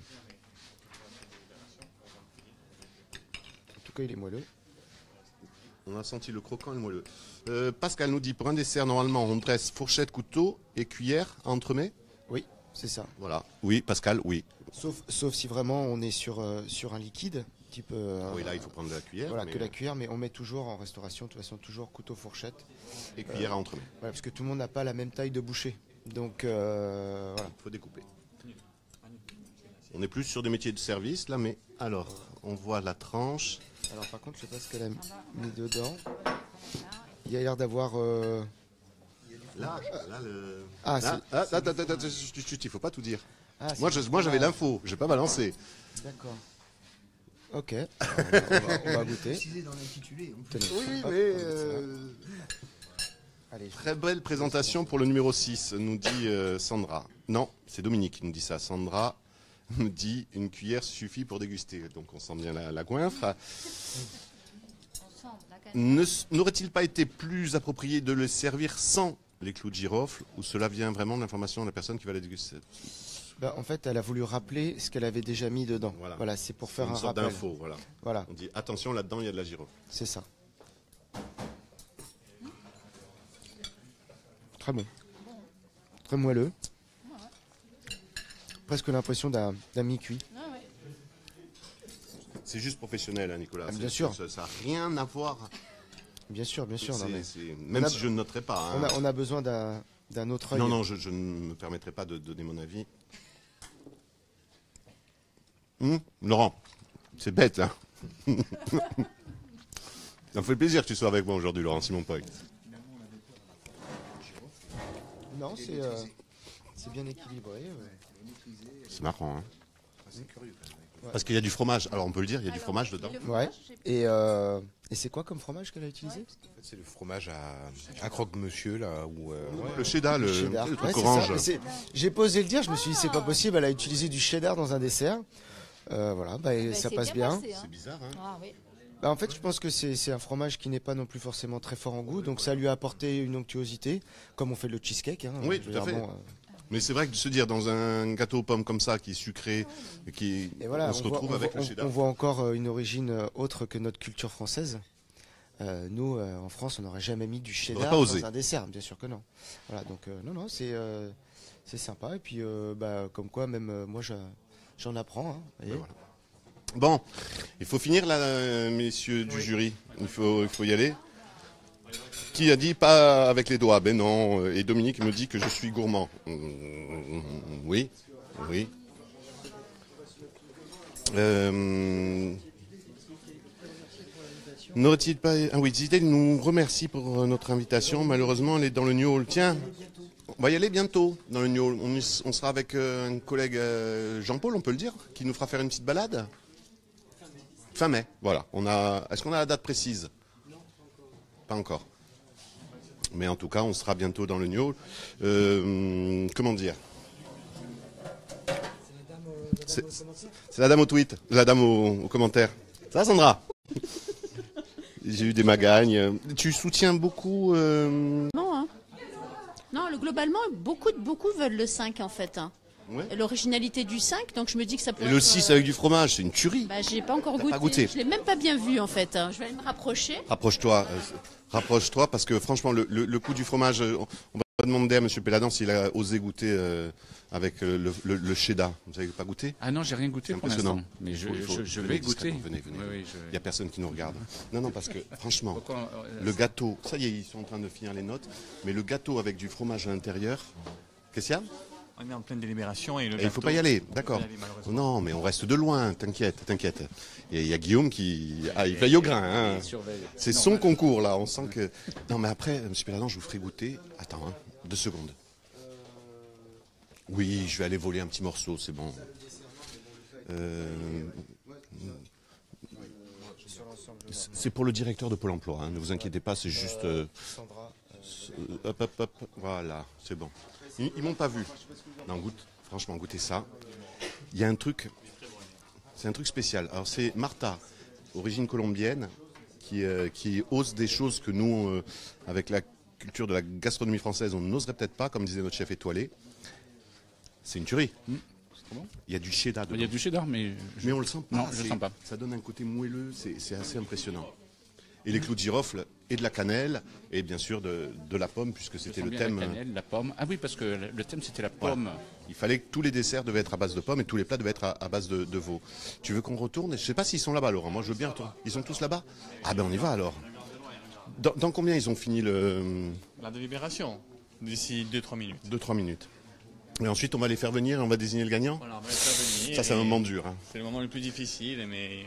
En tout cas, il est moelleux. On a senti le croquant et le moelleux. Euh, Pascal nous dit, pour un dessert, normalement, on dresse fourchette, couteau et cuillère à entremets. Oui, c'est ça. Voilà. Oui, Pascal, oui. Sauf, sauf si vraiment on est sur, euh, sur un liquide, type... euh, Oui, là, il faut prendre de la cuillère. Voilà, mais- que la cuillère, mais on met toujours en restauration, de toute façon, toujours couteau, fourchette. Et cuillère à entremets. Voilà, parce que tout le monde n'a pas la même taille de bouchée. Donc, euh, voilà. Il faut découper. On est plus sur des métiers de service, là, mais alors, on voit la tranche. Alors, par contre, je sais pas ce qu'elle a mis dedans. Il y a l'air d'avoir... euh, Là, là, le... Ah, Là, c'est- ah, attends, attends, attends, attends, chut, chut, il faut pas tout dire. Ah, c'est moi, je- du moi, j'avais fromage. l'info, j'ai pas balancé. D'accord. Ok. on, va, on va goûter. Précisé dans l'intitulé, en plus. Tenez. Oui, Hop, mais... on va mettre ça. euh, Allez. Très belle présentation pour le numéro six, nous dit euh, Sandra. Non, c'est Dominique qui nous dit ça. Sandra nous dit une cuillère suffit pour déguster. Donc on sent bien la, la goinfre. Ne- N'aurait-il pas été plus approprié de le servir sans les clous de girofle, ou cela vient vraiment de l'information de la personne qui va la déguster? Bah, en fait, elle a voulu rappeler ce qu'elle avait déjà mis dedans. Voilà, c'est pour faire une un sorte rappel. d'info, voilà. Voilà. On dit attention, là-dedans il y a de la girofle. C'est ça. Très bon. Très moelleux. Presque l'impression d'un d'un mi-cuit. C'est juste professionnel, hein, Nicolas. Ah, C'est- bien sûr. Ça n'a rien à voir. Bien sûr, bien sûr. non, C'est- mais- c'est- Même on a- si je ne noterai pas. hein. On a, on a besoin d'un d'un autre œil. Non, non, je, je ne me permettrai pas de donner mon avis. Hum, Laurent, c'est bête, hein. Ça me fait plaisir que tu sois avec moi aujourd'hui, Laurent Simon Poy. Non, c'est euh, c'est bien équilibré. ouais. C'est marrant, hein. C'est curieux quand même. Ouais. Parce qu'il y a du fromage. Alors on peut le dire, il y a du fromage dedans. Ouais. Et, euh, et c'est quoi comme fromage qu'elle a utilisé? C'est le fromage à, à croque-monsieur, là. Où, euh, ouais. Le cheddar, le, cheddar. le truc Ouais, c'est orange. ça. Mais c'est- J'ai posé le dire, je me suis dit c'est pas possible, elle a utilisé du cheddar dans un dessert. Euh, voilà, bah, Eh ben, ça c'est passe bien bien. passé, hein. C'est bizarre, hein. Ah, oui. Bah, en fait, je pense que c'est c'est un fromage qui n'est pas non plus forcément très fort en goût, donc ça lui a apporté une onctuosité, comme on fait le cheesecake. hein. Oui, Je tout veux à dire, fait. bon, euh, Mais c'est vrai que de se dire dans un gâteau aux pommes comme ça, qui est sucré, et qui Et voilà, on se voit- retrouve on avec voit- le on- cheddar. on voit encore euh, une origine euh, autre que notre culture française. Euh, nous, euh, en France, on n'aurait jamais mis du cheddar pas osé. dans un dessert, bien sûr que non. Voilà, donc euh, non, non, c'est euh, c'est sympa. Et puis, euh, bah, comme quoi, même euh, moi, je- j'en apprends. hein, vous voyez. voilà. Bon, il faut finir là, euh, messieurs du jury. Il faut, il faut y aller. Qui a dit pas avec les doigts? Ben non. Et Dominique me dit que je suis gourmand. Mm, Oui, oui. Euh, N'aurait-il pas... Ah oui, Zidane nous remercie pour notre invitation. Malheureusement, elle est dans le New Hall. Tiens, on va y aller bientôt dans le New Hall. On, y- on sera avec euh, un collègue euh, Jean-Paul, on peut le dire, qui nous fera faire une petite balade. Fin mai, voilà. On a... Est-ce qu'on a la date précise? Pas encore. Mais en tout cas, on sera bientôt dans le New Hall. Euh, comment dire? C'est c'est la dame au tweet, la dame au, au commentaire. Ça va, Sandra? J'ai eu des magagnes. Tu soutiens beaucoup euh, Non, hein. Non, le globalement, beaucoup, beaucoup veulent le cinq en fait. Hein. Ouais. L'originalité du cinq, donc je me dis que ça peut Et être, le six euh, avec du fromage, c'est une tuerie. Bah, j'ai pas encore T'as goûté. pas goûté. Je l'ai même pas bien vu en fait. Hein. Je vais aller me rapprocher. Rapproche-toi, euh, rapproche-toi, parce que franchement, le, le, le coup du fromage, euh, on va demander à M. Péladan s'il a osé goûter euh, avec euh, le, le, le cheddar. Vous n'avez pas goûté? Ah non, j'ai rien goûté C'est pour impressionnant. l'instant. Mais je, Il faut- je, je venez vais goûter. discrètement, Venez, venez. Oui, oui, je- Il n'y a personne qui nous regarde. Non, non, parce que franchement, Pourquoi, euh, le gâteau, ça y est, ils sont en train de finir les notes, mais le gâteau avec du fromage à l'intérieur, qu'est-ce qu'il y a? On est en pleine délibération et le Et il ne faut gâteau- pas y aller, faut d'accord. pas y aller, malheureusement. Non, mais on reste de loin, t'inquiète, t'inquiète. Et il y a Guillaume qui... Ah, il veille au grain. Hein. Il surveille. C'est Non, son mais- concours, là. On sent que... Non, mais après, M. Péladan, je vous ferai goûter. Attends, hein, deux secondes. Oui, je vais aller voler un petit morceau, c'est bon. Euh, C'est pour le directeur de Pôle emploi, hein, ne vous inquiétez pas, c'est juste... euh, euh, Hop, hop, hop, voilà, c'est bon. Ils, ils m'ont pas vu. Non, goûte, franchement, goûtez ça. Il y a un truc, c'est un truc spécial. Alors c'est Martha, origine colombienne, qui, euh, qui ose des choses que nous, euh, avec la culture de la gastronomie française, on n'oserait peut-être pas, comme disait notre chef étoilé. C'est une tuerie. Mmh. Bon. Il y a du cheddar dedans. Il y a du cheddar, mais je- Mais on le sent pas. Non, je le c'est- sens pas. Ça donne un côté moelleux, c'est c'est assez impressionnant. Et les clous de girofle, et de la cannelle, et bien sûr de, de la pomme, puisque Je c'était sens le bien thème. La cannelle, la pomme. Ah oui, parce que le le thème c'était la Voilà. pomme. Il fallait que tous les desserts devaient être à base de pommes et tous les plats devaient être à, à base de, de veau. Tu veux qu'on retourne? Je ne sais pas s'ils sont là-bas, Laurent. Moi, je veux bien retourner. Ils sont tous là-bas? Ah ben, on y va alors. Dans, dans combien ils ont fini le... La délibération, d'ici deux trois minutes. deux trois minutes. Et ensuite, on va les faire venir et on va désigner le gagnant? Voilà, on va les faire venir Ça, c'est un et moment dur. Hein. C'est le moment le plus difficile, mais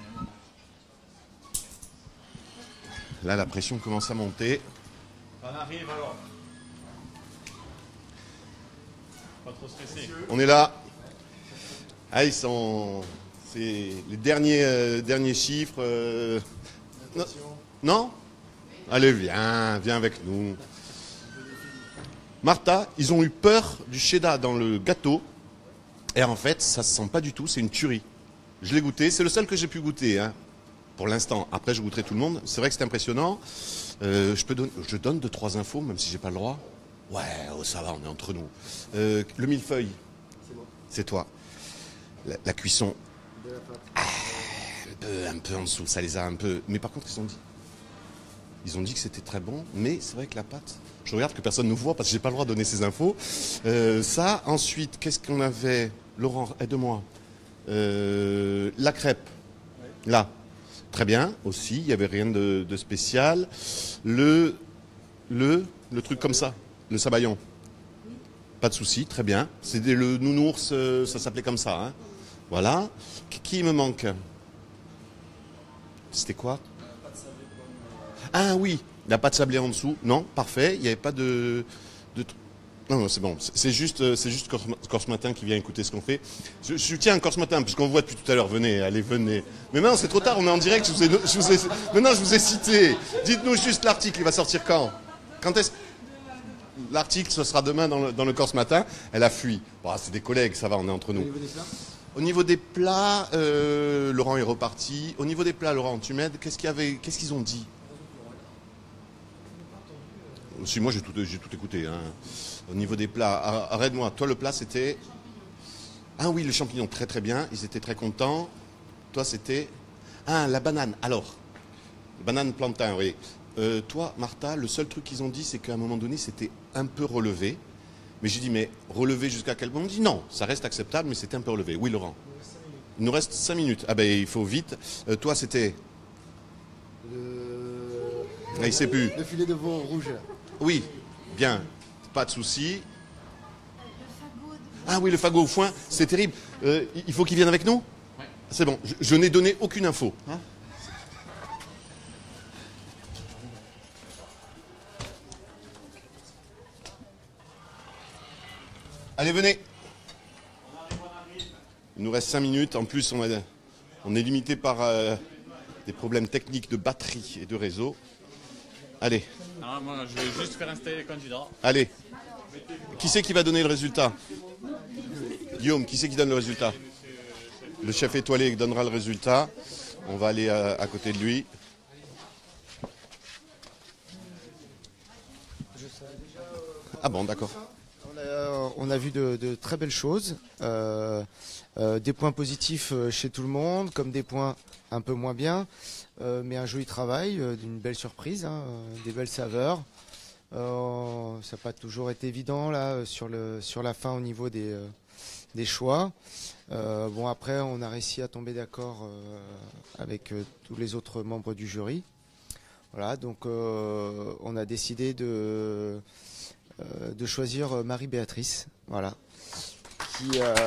Là, la pression commence à monter. on arrive alors. Pas trop stressé. On est là. Ah, ils sont... C'est les derniers, euh, derniers chiffres. euh, Non, non Allez, viens, viens avec nous. Martha, ils ont eu peur du cheddar dans le gâteau. Et en fait, ça se sent pas du tout, c'est une tuerie. Je l'ai goûté, c'est le seul que j'ai pu goûter. Hein, pour l'instant. Après, je goûterai tout le monde. C'est vrai que c'est impressionnant. Euh, je, peux donner, je donne deux, trois infos, même si j'ai pas le droit. Ouais, oh, ça va, on est entre nous. Euh, le millefeuille, c'est toi. La, la cuisson, ah, un, peu, un peu en dessous, ça les a un peu... Mais par contre, ils ont dit, ils ont dit que c'était très bon, mais c'est vrai que la pâte... Je regarde que personne ne voit parce que j'ai pas le droit de donner ces infos. Euh, ça, ensuite, qu'est-ce qu'on avait? Laurent, aide-moi. Euh, la crêpe, là. Très bien, aussi, il n'y avait rien de, de spécial. Le, le, le truc comme ça, le sabayon. Pas de souci, très bien. C'était le nounours, euh, ça s'appelait comme ça. Hein. Voilà. Qui, qui me manque? C'était quoi? Ah oui, la pâte sablée en dessous. Non, parfait, il n'y avait pas de... de tr- non, non, c'est bon. C'est c'est juste, c'est juste Corse, Corse Matin qui vient écouter ce qu'on fait. Je, je tiens à Corse Matin, puisqu'on voit depuis tout à l'heure. Venez, allez, venez. Mais maintenant, c'est trop tard, on est en direct. Je vous ai, je vous ai, maintenant, je vous ai cité. Dites-nous juste l'article, il va sortir quand? Quand est-ce... L'article, ce sera demain dans le, dans le Corse Matin. Elle a fui. Bon, c'est des collègues, ça va, on est entre nous. Au niveau des plats, euh, Laurent est reparti. Au niveau des plats, Laurent, tu m'aides? Qu'est-ce qu'il y avait? Qu'est-ce qu'ils ont dit? Si, moi j'ai tout, j'ai tout écouté. Hein. Au niveau des plats, ar- arrête-moi. Toi, le plat, c'était... Ah oui, le champignon, très très bien. Ils étaient très contents. Toi, c'était... Ah, la banane. Alors, banane plantain, oui. Euh, toi, Martha, le seul truc qu'ils ont dit, c'est qu'à un moment donné, c'était un peu relevé. Mais j'ai dit, mais relevé jusqu'à quel point? On dit non, ça reste acceptable, mais c'était un peu relevé. Oui, Laurent. Il nous reste cinq minutes. Ah ben, il faut vite. Euh, toi, c'était... Le... Ah, il sait plus. Le filet de veau rouge. Oui, bien, pas de souci. Ah oui, le fagot au foin, c'est terrible. Euh, il faut qu'il vienne avec nous? C'est bon, je, je n'ai donné aucune info. Hein. Allez, venez. Il nous reste cinq minutes. En plus, on, a- on est limité par euh, des problèmes techniques de batterie et de réseau. Allez. Ah, moi, je vais juste faire installer les candidats. Allez. Qui c'est qui va donner le résultat? Guillaume, qui c'est qui donne le résultat? Le chef étoilé donnera le résultat. On va aller à, à côté de lui. Ah bon, d'accord. On a, on a vu de, de très belles choses, euh, euh, des points positifs chez tout le monde, comme des points un peu moins bien, euh, mais un joli travail, euh, d'une belle surprise, hein, des belles saveurs. Euh, ça n'a pas toujours été évident là sur, le, sur la fin au niveau des, euh, des choix. Euh, bon, après, on a réussi à tomber d'accord euh, avec euh, tous les autres membres du jury. Voilà, donc euh, on a décidé de, euh, de choisir Marie-Béatrice, voilà, qui, euh,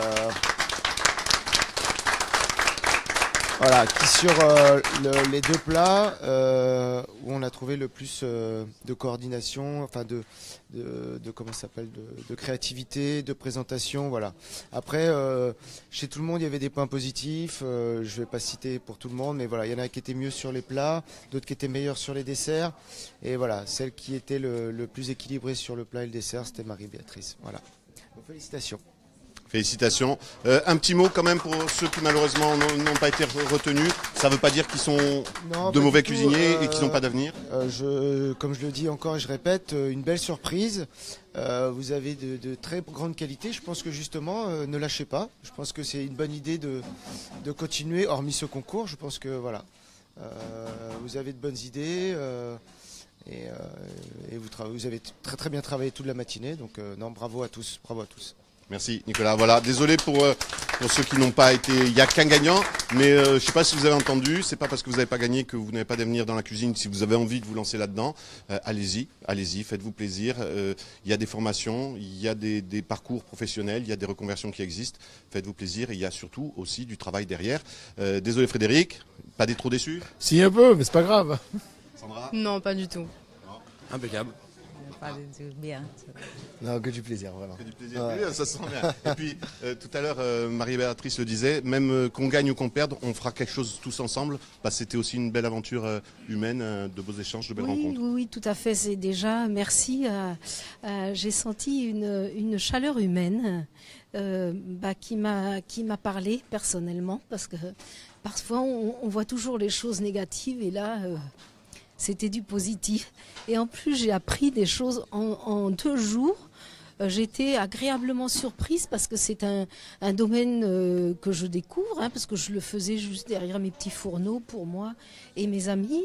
voilà, qui sur euh, le, les deux plats euh, où on a trouvé le plus euh, de coordination, enfin de, de, de comment ça s'appelle, de, de créativité, de présentation, voilà. Après, euh, chez tout le monde, il y avait des points positifs. Euh, je vais pas citer pour tout le monde, mais voilà, il y en a qui étaient mieux sur les plats, d'autres qui étaient meilleurs sur les desserts, et voilà, celle qui était le, le plus équilibrée sur le plat et le dessert, c'était Marie-Béatrice. Voilà. Donc, félicitations. Félicitations. Euh, un petit mot quand même pour ceux qui malheureusement n'ont pas été retenus. Ça ne veut pas dire qu'ils sont Non, de pas mauvais du tout, cuisiniers euh, et qu'ils n'ont pas d'avenir. euh, je, Comme je le dis encore et je répète, euh, une belle surprise. Euh, vous avez de, de très grandes qualités. Je pense que justement, euh, ne lâchez pas. Je pense que c'est une bonne idée de, de continuer, hormis ce concours. Je pense que voilà, euh, vous avez de bonnes idées. Euh, et, euh, et vous, vous avez très très bien travaillé toute la matinée. Donc euh, non, bravo à tous, bravo à tous. Merci Nicolas. Voilà, désolé pour, euh, pour ceux qui n'ont pas été. Il n'y a qu'un gagnant, mais euh, je ne sais pas si vous avez entendu. C'est pas parce que vous n'avez pas gagné que vous n'avez pas d'avenir dans la cuisine. Si vous avez envie de vous lancer là-dedans, euh, allez-y, allez-y, faites-vous plaisir. Euh, Il y a des formations, il y a des, des parcours professionnels, il y a des reconversions qui existent. Faites-vous plaisir. Et il y a surtout aussi du travail derrière. Euh, désolé Frédéric, pas d'être trop déçu. Si un peu, mais c'est pas grave. Sandra? Non, pas du tout. Impeccable. Pas du tout, bien. Non, que du plaisir, vraiment. Que du plaisir. Ouais. Oui, ça se sent bien. Et puis, euh, tout à l'heure, euh, Marie-Béatrice le disait, même euh, qu'on gagne ou qu'on perde, on fera quelque chose tous ensemble. Parce que c'était aussi une belle aventure euh, humaine, euh, de beaux échanges, de belles Oui, rencontres. oui, oui, tout à fait. C'est déjà, merci. euh, euh, j'ai senti une, une chaleur humaine euh, bah, qui m'a qui m'a parlé personnellement, parce que parfois on, on voit toujours les choses négatives et là. Euh, C'était du positif. Et en plus, j'ai appris des choses en, en deux jours. Euh, J'étais agréablement surprise parce que c'est un, un domaine euh, que je découvre, hein, parce que je le faisais juste derrière mes petits fourneaux pour moi et mes amis.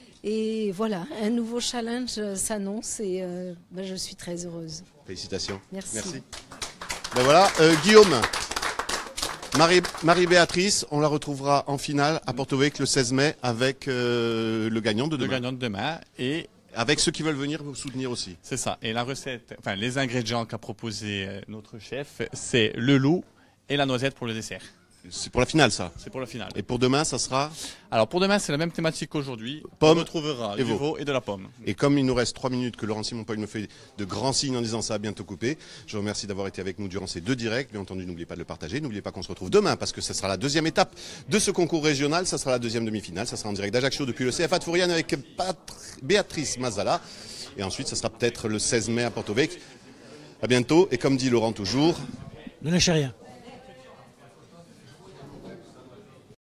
Et voilà, un nouveau challenge euh, s'annonce et euh, ben, je suis très heureuse. Félicitations. Merci. Merci. Ben voilà, euh, Guillaume. Marie, Marie-Béatrice, on la retrouvera en finale à Porto Vecchio le seize mai avec euh, le gagnant de demain. Le gagnant de demain et avec ceux qui veulent venir vous soutenir aussi. C'est ça. Et la recette, enfin les ingrédients qu'a proposé notre chef, c'est le loup et la noisette pour le dessert. C'est pour la finale, ça. C'est pour la finale. Et pour demain, ça sera? Alors pour demain, c'est la même thématique qu'aujourd'hui. Pomme. On retrouvera et du veau. veau et de la pomme. Et comme il nous reste trois minutes, que Laurent Simon Paul me fait de grands signes en disant ça a bientôt coupé, je vous remercie d'avoir été avec nous durant ces deux directs. Bien entendu, n'oubliez pas de le partager. N'oubliez pas qu'on se retrouve demain parce que ce sera la deuxième étape de ce concours régional. Ça sera la deuxième demi-finale. Ça sera en direct d'Ajaccio depuis le C F A de Fouriane avec Pat- Béatrice Mazala. Et ensuite, ça sera peut-être le seize mai à Porto Vecchio. À bientôt. Et comme dit Laurent toujours, Ne lâchez rien.